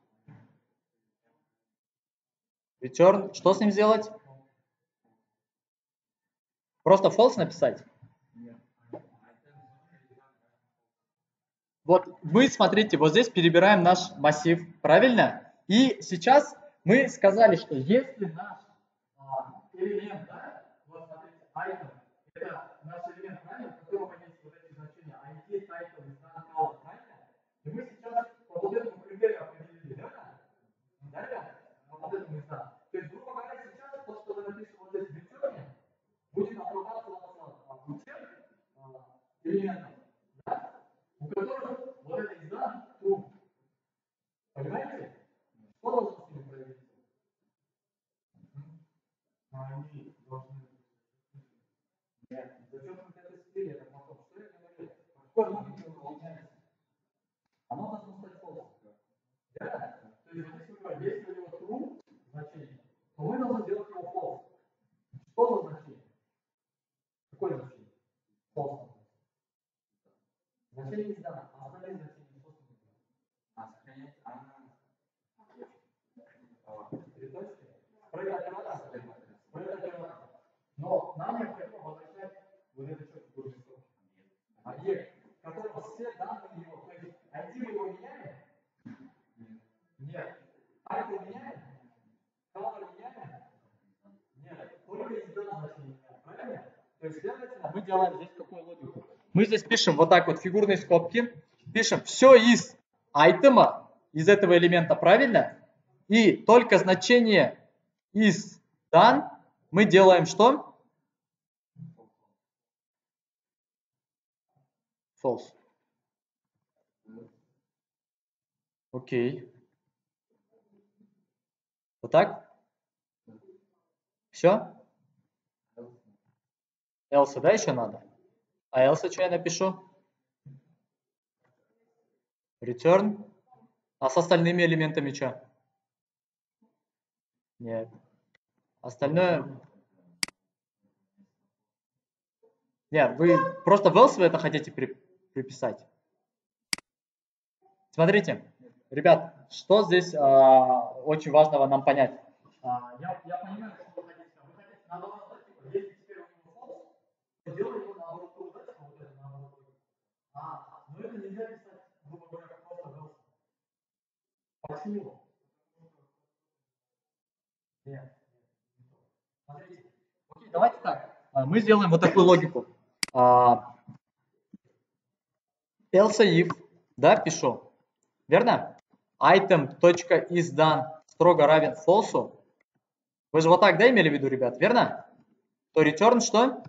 A: Return. Что с ним сделать? Просто false написать? Вот мы, смотрите, вот здесь перебираем наш массив, правильно? И сейчас мы сказали, что если наш элемент, да, вот смотрите, item, это наш элемент, правильно, у которого есть вот эти значения, ID, title, издан, color, правильно? И мы сейчас по вот этому критерию определили, да? Да? По вот этому издан. То есть, грубо говоря, сейчас то, что вы напишете вот здесь в return, будет отрабатываться ключем элементов, да? У которых вот это издан true. Понимаете? Что должно с ними произойти? Они должны... Нет, зачем мы это слили? Это потом. Что я говорю? Какой логика выполняется? Оно должно стать false. Да? То есть, если у него true значение, то мы должны сделать его false. Что за значение? Какое значение? False. Значение издана. А остальные значения что с ними? А сохранять три точки. Проверять оператор. Но нам необходимо возвращать вот это что-то объект, которого все данные его, то есть ID мы его меняем? Нет. Item меняем? Color меняем? Нет. Только издан значение, правильно? То есть, следовательно, мы делаем здесь какую логику? Мы здесь пишем вот так вот фигурные скобки, пишем все из айтема, из этого элемента, правильно? И только значение из дан мы делаем что? False. Окей. Вот так? Все? Else, да, еще надо? А else что я напишу? Return. А с остальными элементами что? Нет. Остальное... Нет, вы просто в else вы это хотите приписать. Смотрите, ребят, что здесь очень важного нам понять. Я понимаю, что вы хотите. Вы хотите наоборот, если теперь у него false, то делай его наоборот true, да, вот это наоборот. Но это нельзя писать, грубо говоря, просто в else. Почему? Нет. Смотрите. Окей, давайте так. Мы сделаем вот такую логику. Else if, да, пишу. Верно? Item.isDone строго равен false. Вы же вот так, да, имели в виду, ребят, верно? То return что?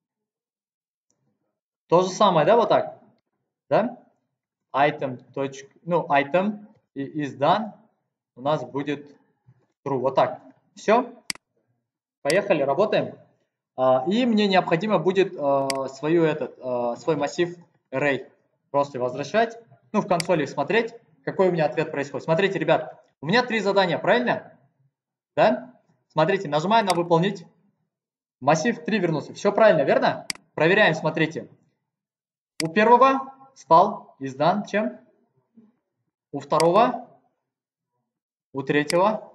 A: То же самое, да, вот так? Да? Item. Ну, item isDone у нас будет true. Вот так. Все, поехали, работаем. И мне необходимо будет свой массив array просто возвращать, ну, в консоли смотреть, какой у меня ответ происходит. Смотрите, ребят, у меня 3 задания, правильно? Да? Смотрите, нажимаю на выполнить. Массив 3 вернулся. Все правильно, верно? Проверяем, смотрите. У первого стал издан чем? У второго? У третьего?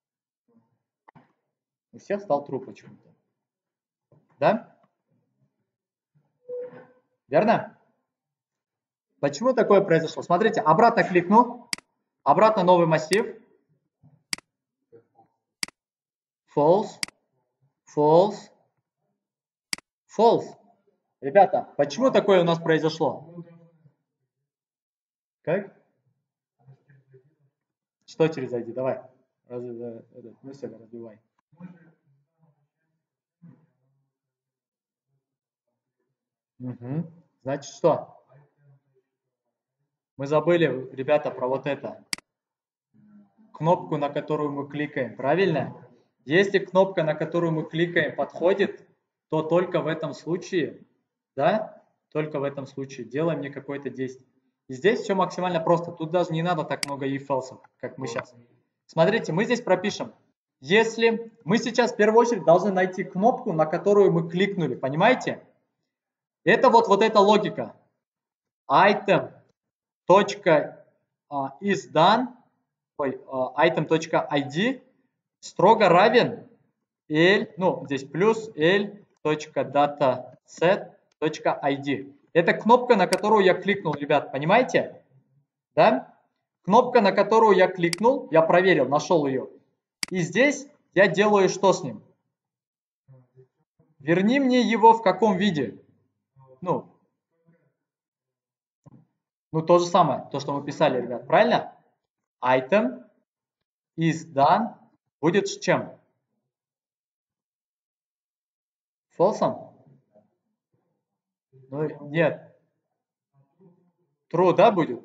A: У всех стал true почему-то. Да? Верно? Почему такое произошло? Смотрите, обратно кликну. Обратно новый массив. False. False. False. Ребята, почему такое у нас произошло? Как? Что через ID? Давай. Мысль разбивай. Угу. Значит что? Мы забыли, ребята, про вот это. Кнопку, на которую мы кликаем. Правильно? Если кнопка, на которую мы кликаем, подходит, то только в этом случае, да, только в этом случае делаем мне какое-то действие. И здесь все максимально просто. Тут даже не надо так много if-else, как мы сейчас. Смотрите, мы здесь пропишем. Если мы сейчас в первую очередь должны найти кнопку, на которую мы кликнули, понимаете? Это вот эта логика. Item.isDone, item.id строго равен l, ну здесь плюс l.dataset.id. Это кнопка, на которую я кликнул, ребят, понимаете? Да? Кнопка, на которую я кликнул, я проверил, нашел ее. И здесь я делаю что с ним? Верни мне его в каком виде? Ну то же самое, то, что мы писали, ребят, правильно? Item is done будет с чем? False? Ну, нет. True, да, будет?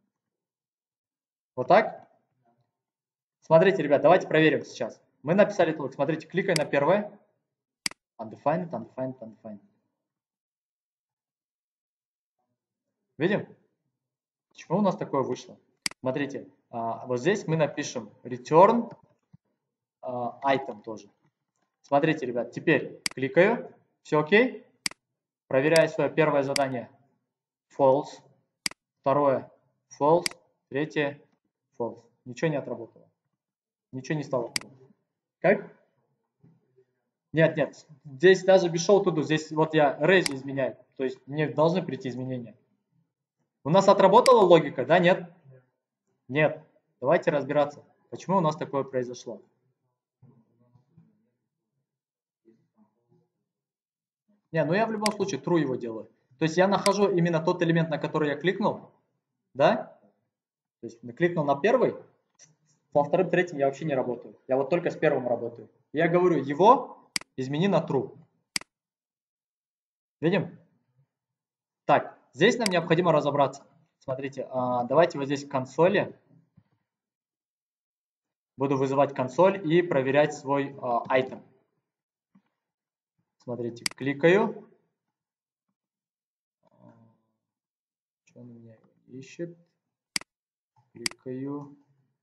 A: Вот так? Смотрите, ребят, давайте проверим сейчас. Мы написали тут, смотрите, кликай на первое. Undefined, undefined, undefined. Видим? Почему у нас такое вышло? Смотрите, вот здесь мы напишем return item тоже. Смотрите, ребят, теперь кликаю, все окей. Проверяю свое первое задание. False. Второе false. Третье false. Ничего не отработало. Ничего не стало. Как? Нет, нет. Здесь даже без show to do. Здесь вот я array изменяю. То есть мне должны прийти изменения. У нас отработала логика, да, нет? Нет. Давайте разбираться. Почему у нас такое произошло? Не, ну я в любом случае true его делаю. То есть я нахожу именно тот элемент, на который я кликнул, да? То есть кликнул на первый, во втором, третьем я вообще не работаю. Я вот только с первым работаю. Я говорю, его измени на true. Видим? Так, здесь нам необходимо разобраться. Смотрите, давайте вот здесь в консоли. Буду вызывать консоль и проверять свой item. Смотрите, кликаю. Что он меня ищет? Кликаю.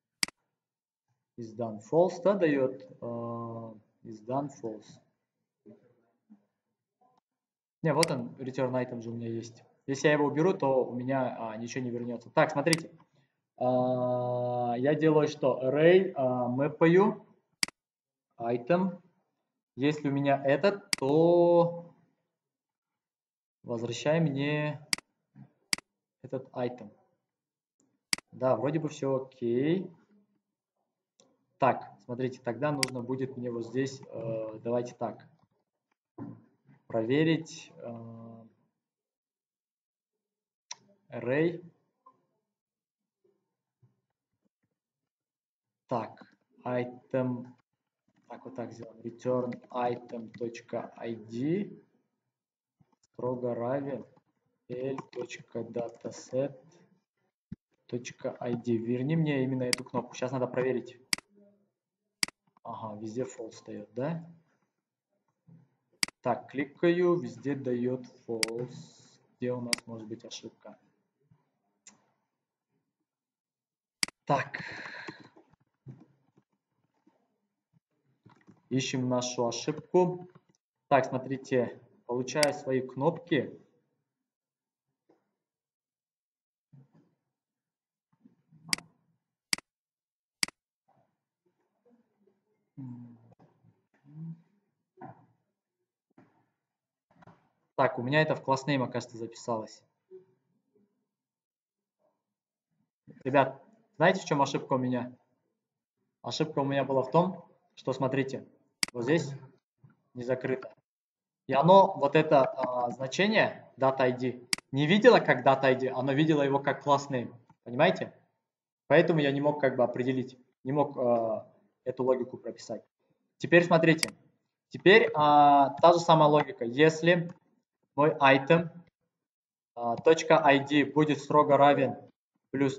A: Is done false, да, дает? Is done false. Не, вот он, return item же у меня есть. Если я его уберу, то у меня ничего не вернется. Так, смотрите. Я делаю что? Array, мэпаю, item. Если у меня этот, то возвращай мне этот item. Да, вроде бы все окей. Так, смотрите, тогда нужно будет мне вот здесь, давайте так, проверить array. Так, item, так вот так сделаем, return item.id строго равен l.dataset.id. Верни мне именно эту кнопку. Сейчас надо проверить. Ага, везде false дает, да? Так, кликаю, везде дает false. Где у нас может быть ошибка? Так. Ищем нашу ошибку. Так, смотрите, получаю свои кнопки. Так, у меня это в класснейм, кажется, записалось. Ребят, знаете, в чем ошибка у меня? Ошибка у меня была в том, что, смотрите, вот здесь не закрыто. И оно, вот это значение, data ID, не видело как data ID, оно видело его как class name. Понимаете? Поэтому я не мог как бы определить, не мог эту логику прописать. Теперь смотрите. Теперь та же самая логика. Если мой item .id будет строго равен плюс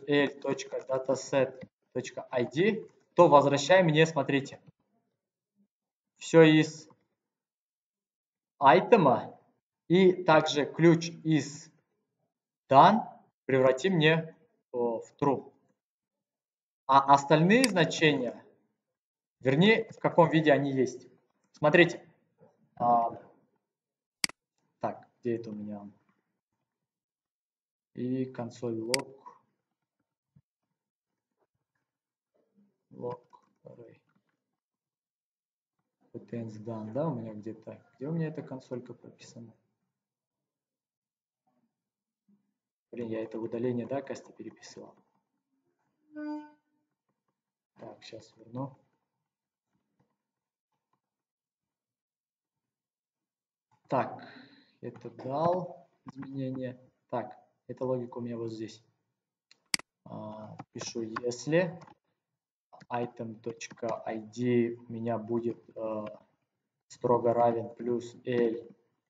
A: l.dataset.id, то возвращай мне, смотрите, все из айтема и также ключ из done преврати мне в true. А остальные значения, вернее, в каком виде они есть. Смотрите. Так, где это у меня? И консоль log array. Contains done, да, у меня где-то. Где у меня эта консолька прописана? Блин, я это удаление, да, Костя, переписывал. Так, сейчас верну. Так, это дал изменение. Так, эта логика у меня вот здесь. Пишу, если item.id у меня будет строго равен плюс l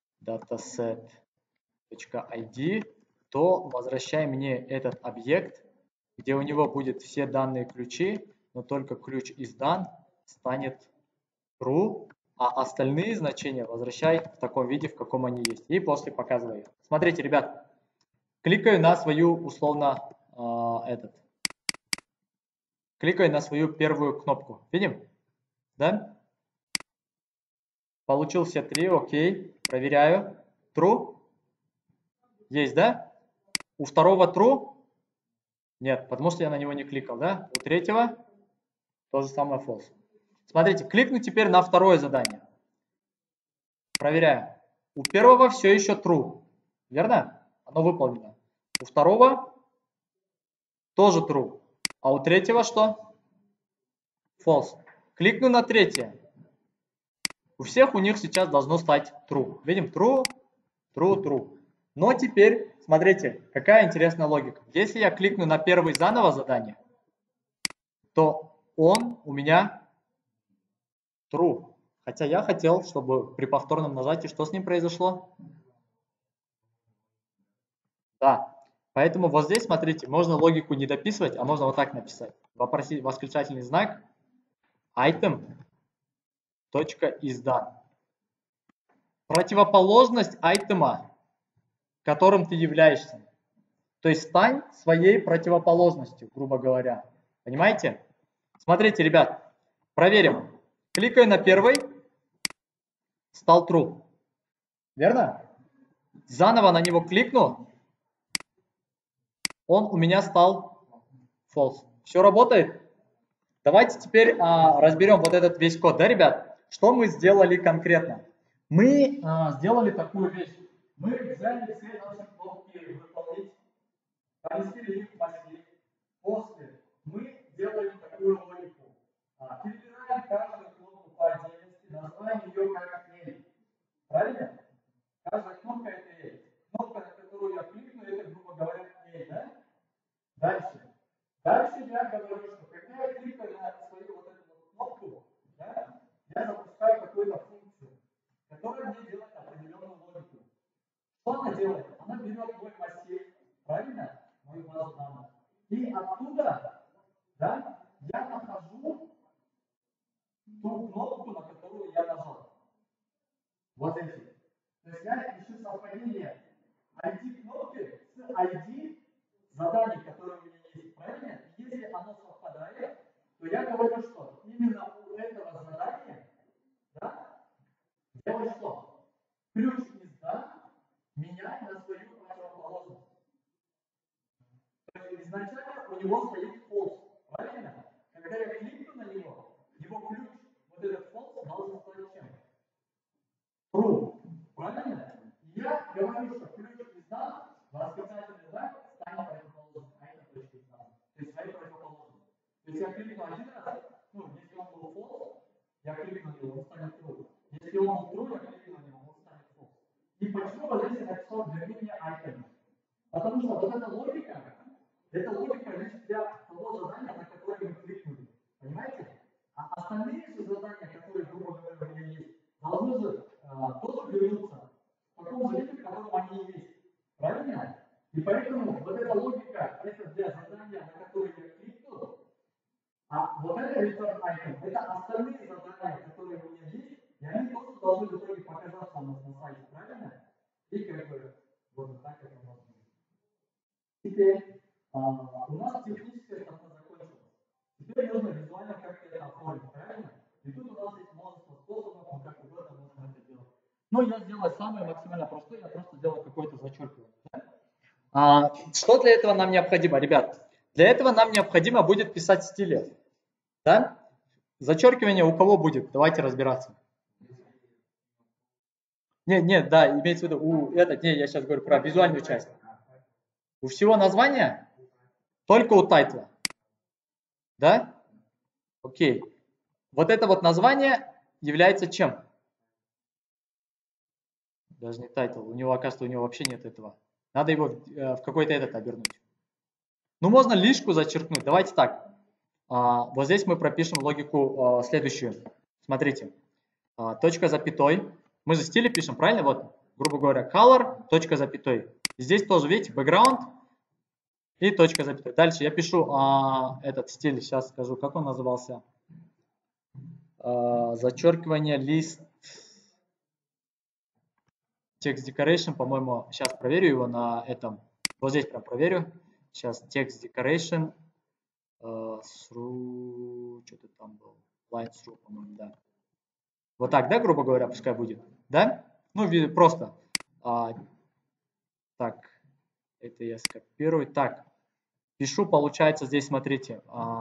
A: dataset.id, то возвращай мне этот объект, где у него будет все данные ключи, но только ключ из done станет true, а остальные значения возвращай в таком виде, в каком они есть. И после показываю. Смотрите, ребят, кликаю на свою условно кликаю на свою первую кнопку. Видим? Да? Получил все три, окей. Проверяю. True? Есть, да? У второго true? Нет, потому что я на него не кликал, да? У третьего то же самое false. Смотрите, кликну теперь на второе задание. Проверяю. У первого все еще true. Верно? Оно выполнено. У второго тоже true. А у третьего что? False. Кликну на третье. У всех у них сейчас должно стать true. Видим? True, true, true. Но теперь, смотрите, какая интересная логика. Если я кликну на первый заново задание, то он у меня true. Хотя я хотел, чтобы при повторном нажатии что с ним произошло? Да. Поэтому вот здесь, смотрите, можно логику не дописывать, а можно вот так написать. Восклицательный знак, item, точка is done. Противоположность айтема, которым ты являешься. То есть стань своей противоположностью, грубо говоря. Понимаете? Смотрите, ребят, проверим. Кликаю на первый, стал true. Верно? Заново на него кликну, он у меня стал false. Все работает? Давайте теперь разберем вот этот весь код, да, ребят? Что мы сделали конкретно? Мы сделали такую вещь. Мы взяли все наши кнопки выполнить, поместили их в массив. После мы делаем такую логику. Перебираем каждую кнопку по отдельности, называем ее как L. Правильно? Каждая кнопка это L. Кнопка, на которую я кликну, это, грубо говоря, L, да? Дальше. Дальше я говорю, что когда я кликаю на свою вот эту вот кнопку, да, я запускаю какую-то функцию, которая мне делает определенную логику. Что она делает? Она берет мой массив, правильно? Мою базу данных. И оттуда, да, ту кнопку, на которую я нажал. Вот эти. То есть я пишу совпадение ID кнопки с ID заданий, которые у меня есть. Правильно? Если оно совпадает, то я говорю, что именно у этого задания, да, делай что? Ключ из да меняй на свою противоположность. То есть изначально у него стоит false. Правильно? Когда я кликну на него, его ключ, вот этот false, должен стать чем? True. Правильно? И я говорю, что ключ из да, восклицательный знак станет противоположным. А это точка из да. То есть своей противоположности. То есть я кликну один раз, ну, если он был false, я кликну на него, он станет true. Если он был true, я кликну на него, он станет false. И почему вот здесь я написал движение item? Потому что вот эта логика лишь для того задания, на которое мы кликнули. Понимаете? А остальные же задания, которые, грубо говоря, у меня есть, должны же тоже вернуться в таком же виде, в котором они и есть. Правильно? И поэтому вот эта логика, это для задания, на которое я кликнул, а вот это return item, это остальные задания, которые у меня есть, и они тоже должны в итоге показаться у нас на сайте. Правильно? И как бы вот так это можно. Теперь у нас техническая сторона закончилась. Теперь нужно визуально как-то это оформить, правильно? И тут у нас есть множество способов, как угодно можно это делать. Но я сделаю самое максимально простое, я просто сделаю какое-то зачеркивание. Да? Что для этого нам необходимо, ребят? Для этого нам необходимо будет писать стили. Да? Зачеркивание у кого будет? Давайте разбираться. Нет, да, имеется в виду, я сейчас говорю про визуальную часть. У всего названия? Только у тайтла. Да? Окей. Вот это вот название является чем? Даже не тайтл. У него, оказывается, вообще нет этого. Надо его в какой-то этот обернуть. Ну, можно лишку зачеркнуть. Давайте так. Вот здесь мы пропишем логику следующую. Смотрите. Точка запятой. Мы же стили пишем, правильно? Вот, грубо говоря, color, точка запятой. Здесь тоже, видите, background и точка запятой. Дальше я пишу этот стиль, сейчас скажу, как он назывался. Зачеркивание лист. Text decoration, по-моему, сейчас проверю его на этом. Вот здесь прям проверю. Сейчас text decoration through, что-то там был, line through, по-моему, да. Вот так, да, грубо говоря, пускай будет, да? Ну, просто. Так, это я скопирую. Так, пишу, получается, здесь, смотрите,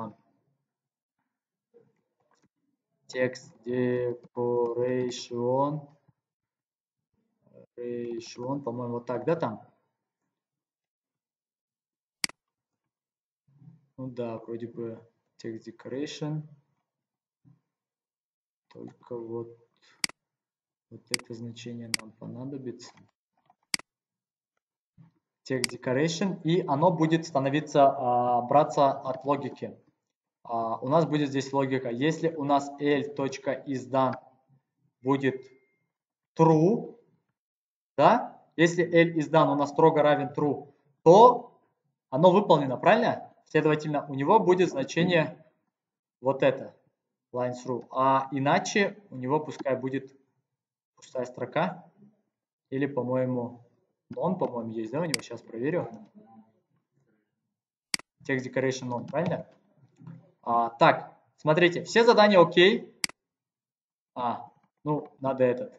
A: text decoration, по-моему, вот так, да, там? Ну да, вроде бы text decoration. Только вот это значение нам понадобится. Text decoration. И оно будет становиться, браться от логики. У нас будет здесь логика. Если у нас l.isDone будет true, да? Если l.isDone у нас строго равен true, то оно выполнено, правильно? Следовательно, у него будет значение вот это, line through. А иначе у него пускай будет пустая строка. Или, по-моему, none, по-моему, есть, да, у него? Сейчас проверю. Text decoration none, правильно? Так, смотрите, все задания окей. Ну, надо этот.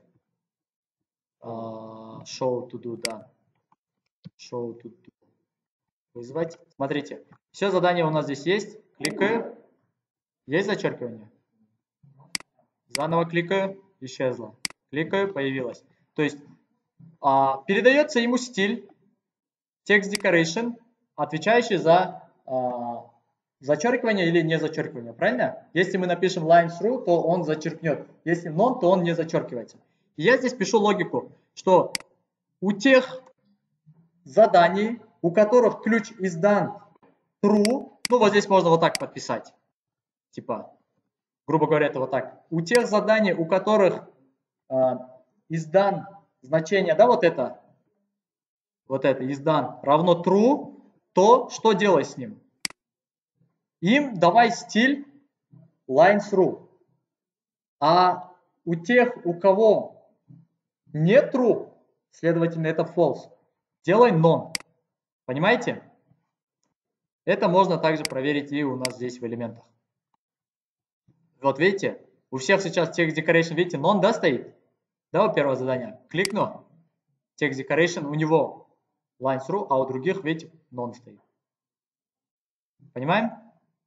A: Show to do, да. Show to do. Вызвать. Смотрите, все задания у нас здесь есть. Кликаю. Есть зачеркивание? Заново кликаю. Исчезло. Кликаю, появилось. То есть передается ему стиль text decoration, отвечающий за зачеркивание или не зачеркивание. Правильно? Если мы напишем line through, то он зачеркнет. Если none, то он не зачеркивается. И я здесь пишу логику, что у тех заданий, у которых ключ isDone true, ну вот здесь можно вот так подписать. Типа, грубо говоря, это вот так. У тех заданий, у которых isDone значение, да, вот это isDone равно true, то что делать с ним? Им давай стиль line through. А у тех, у кого нет true, следовательно, это false, делай none. Понимаете? Это можно также проверить и у нас здесь в элементах. Вот видите, у всех сейчас text decoration, видите, none, да, стоит? Да, у первого задания. Кликну, text decoration, у него line through, а у других, видите, none стоит. Понимаем?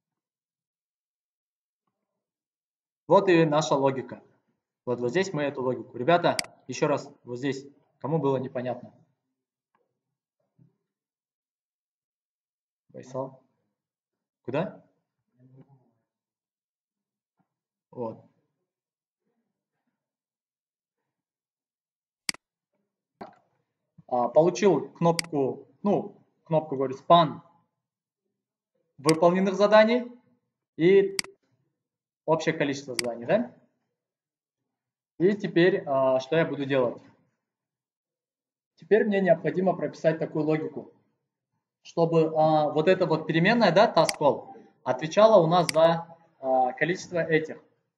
A: Вот и наша логика. Вот здесь мы эту логику. Ребята, еще раз, вот здесь, кому было непонятно? Байсал. Куда? Вот. Получил кнопку, кнопку, говорю, span выполненных заданий и общее количество заданий, да? И теперь, что я буду делать? Теперь мне необходимо прописать такую логику, чтобы вот эта вот переменная, да, task_all, отвечала у нас за количество этих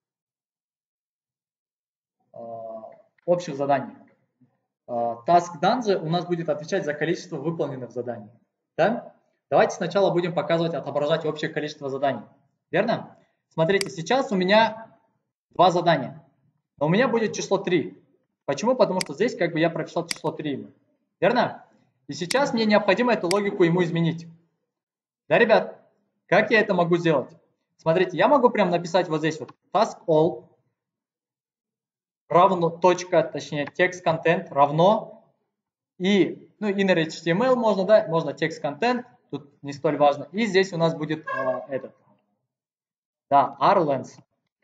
A: общих заданий. Task_done же у нас будет отвечать за количество выполненных заданий. Да? Давайте сначала будем показывать, отображать общее количество заданий. Верно? Смотрите, сейчас у меня 2 задания. Но у меня будет число 3. Почему? Потому что здесь как бы я прописал число 3. Верно? И сейчас мне необходимо эту логику ему изменить. Да, ребят? Как я это могу сделать? Смотрите, я могу прям написать вот здесь вот task_all равно точка, точнее text content равно и, inner HTML можно, да, можно text content, тут не столь важно. И здесь у нас будет этот, да, rlength.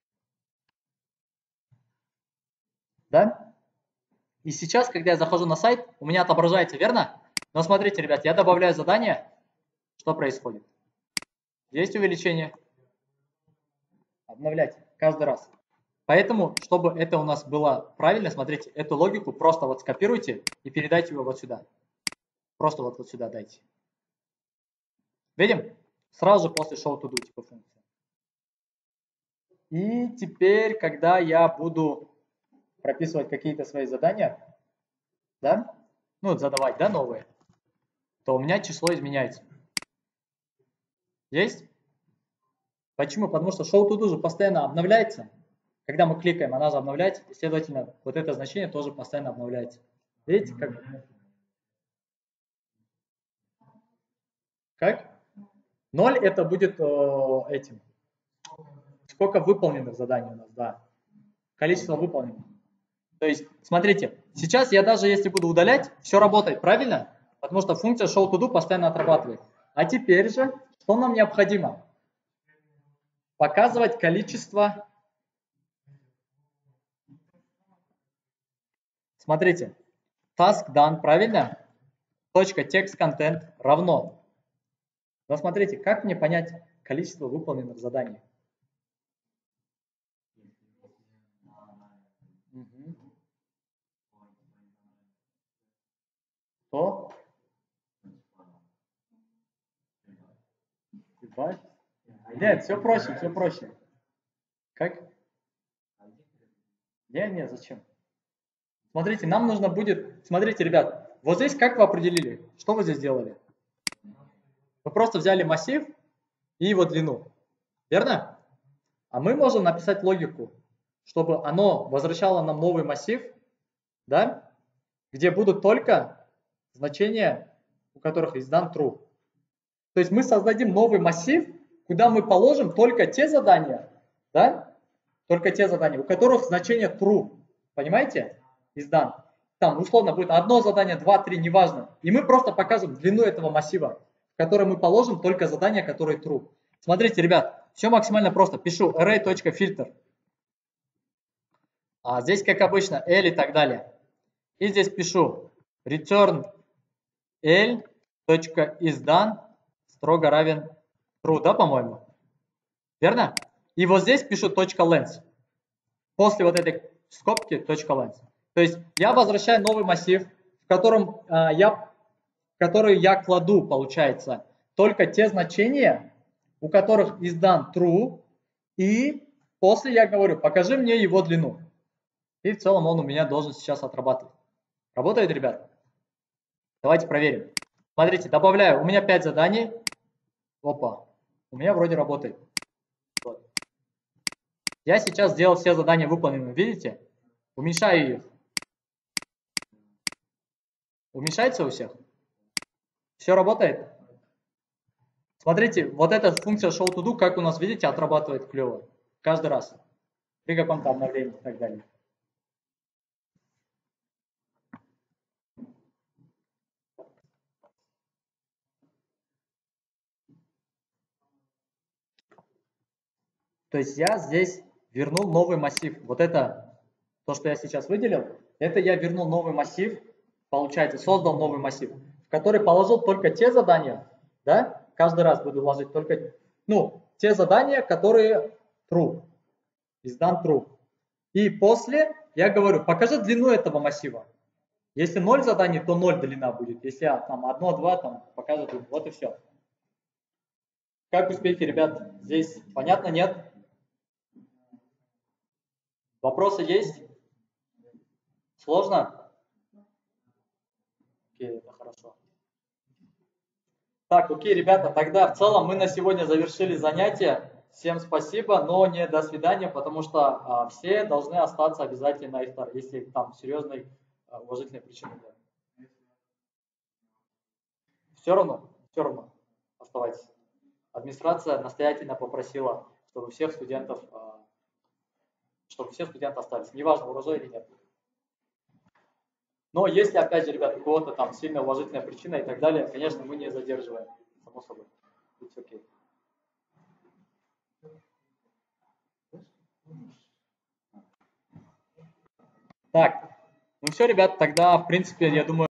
A: Да? И сейчас, когда я захожу на сайт, у меня отображается, верно? Но смотрите, ребят, я добавляю задание, что происходит? Есть увеличение. Обновлять каждый раз. Поэтому, чтобы это у нас было правильно, смотрите, эту логику просто вот скопируйте и передайте его вот сюда. Просто вот сюда дайте. Видим? Сразу же после show to do типа функции. И теперь, когда я буду прописывать какие-то свои задания, да, задавать, да, новые, то у меня число изменяется. Есть? Почему? Потому что show to do же постоянно обновляется. Когда мы кликаем, она же обновляется, и, следовательно, вот это значение тоже постоянно обновляется. Видите, как? Как? 0 это будет этим. Сколько выполненных заданий у нас, да. Количество выполненных. То есть, смотрите, сейчас я даже если буду удалять, все работает, правильно? Потому что функция show to do постоянно отрабатывает. А теперь же, что нам необходимо? Показывать количество. Смотрите, task done, правильно? Точка text content равно. Но смотрите, как мне понять количество выполненных заданий? То? Нет, все проще, все проще. Как? Не, зачем? Смотрите, нам нужно будет... Смотрите, ребят, вот здесь как вы определили? Что вы здесь делали? Вы просто взяли массив и его длину. Верно? А мы можем написать логику, чтобы оно возвращало нам новый массив, да, где будут только значения, у которых издан true. То есть мы создадим новый массив, куда мы положим только те задания, да, только те задания, у которых значение true. Понимаете? Издан. Там условно будет одно задание, 2, 3, неважно. И мы просто покажем длину этого массива, в который мы положим только задания, которые true. Смотрите, ребят, все максимально просто. Пишу array.filter. А здесь, как обычно, L и так далее. И здесь пишу return L.isDone строго равен true, да, по-моему? Верно? И вот здесь пишу .length. После вот этой скобки .length. То есть я возвращаю новый массив, в который я кладу, получается, только те значения, у которых издан true, и после я говорю, покажи мне его длину. И в целом он у меня должен сейчас отрабатывать. Работает, ребят? Давайте проверим. Смотрите, добавляю, у меня 5 заданий. Опа, у меня вроде работает. Вот. Я сейчас сделал все задания выполненными, видите? Уменьшаю их. Уменьшается у всех? Все работает? Смотрите, вот эта функция show to do, как у нас, видите, отрабатывает клево. Каждый раз. При каком-то обновлении и так далее. То есть я здесь вернул новый массив. Вот это, то, что я сейчас выделил, это я вернул новый массив, получается, создал новый массив, в который положил только те задания, да, каждый раз буду ложить только, ну, те задания, которые true, is done true. И после я говорю, покажи длину этого массива. Если 0 заданий, то 0 длина будет. Если там 1-2, там показывает длину. Вот и все. Как успехи, ребят? Здесь понятно, нет? Вопросы есть? Сложно? Окей, это хорошо. Так, окей, ребята, тогда в целом мы на сегодня завершили занятие. Всем спасибо, но не до свидания, потому что все должны остаться обязательно на ифтар, если там серьезной уважительной причины нет. Все равно оставайтесь. Администрация настоятельно попросила, чтобы все студенты остались. Неважно, урожай или нет. Но если, опять же, ребят, у кого-то там сильно уважительная причина и так далее, конечно, мы не задерживаем, само собой. It's okay. Так, ну все, ребят, тогда, в принципе, я думаю,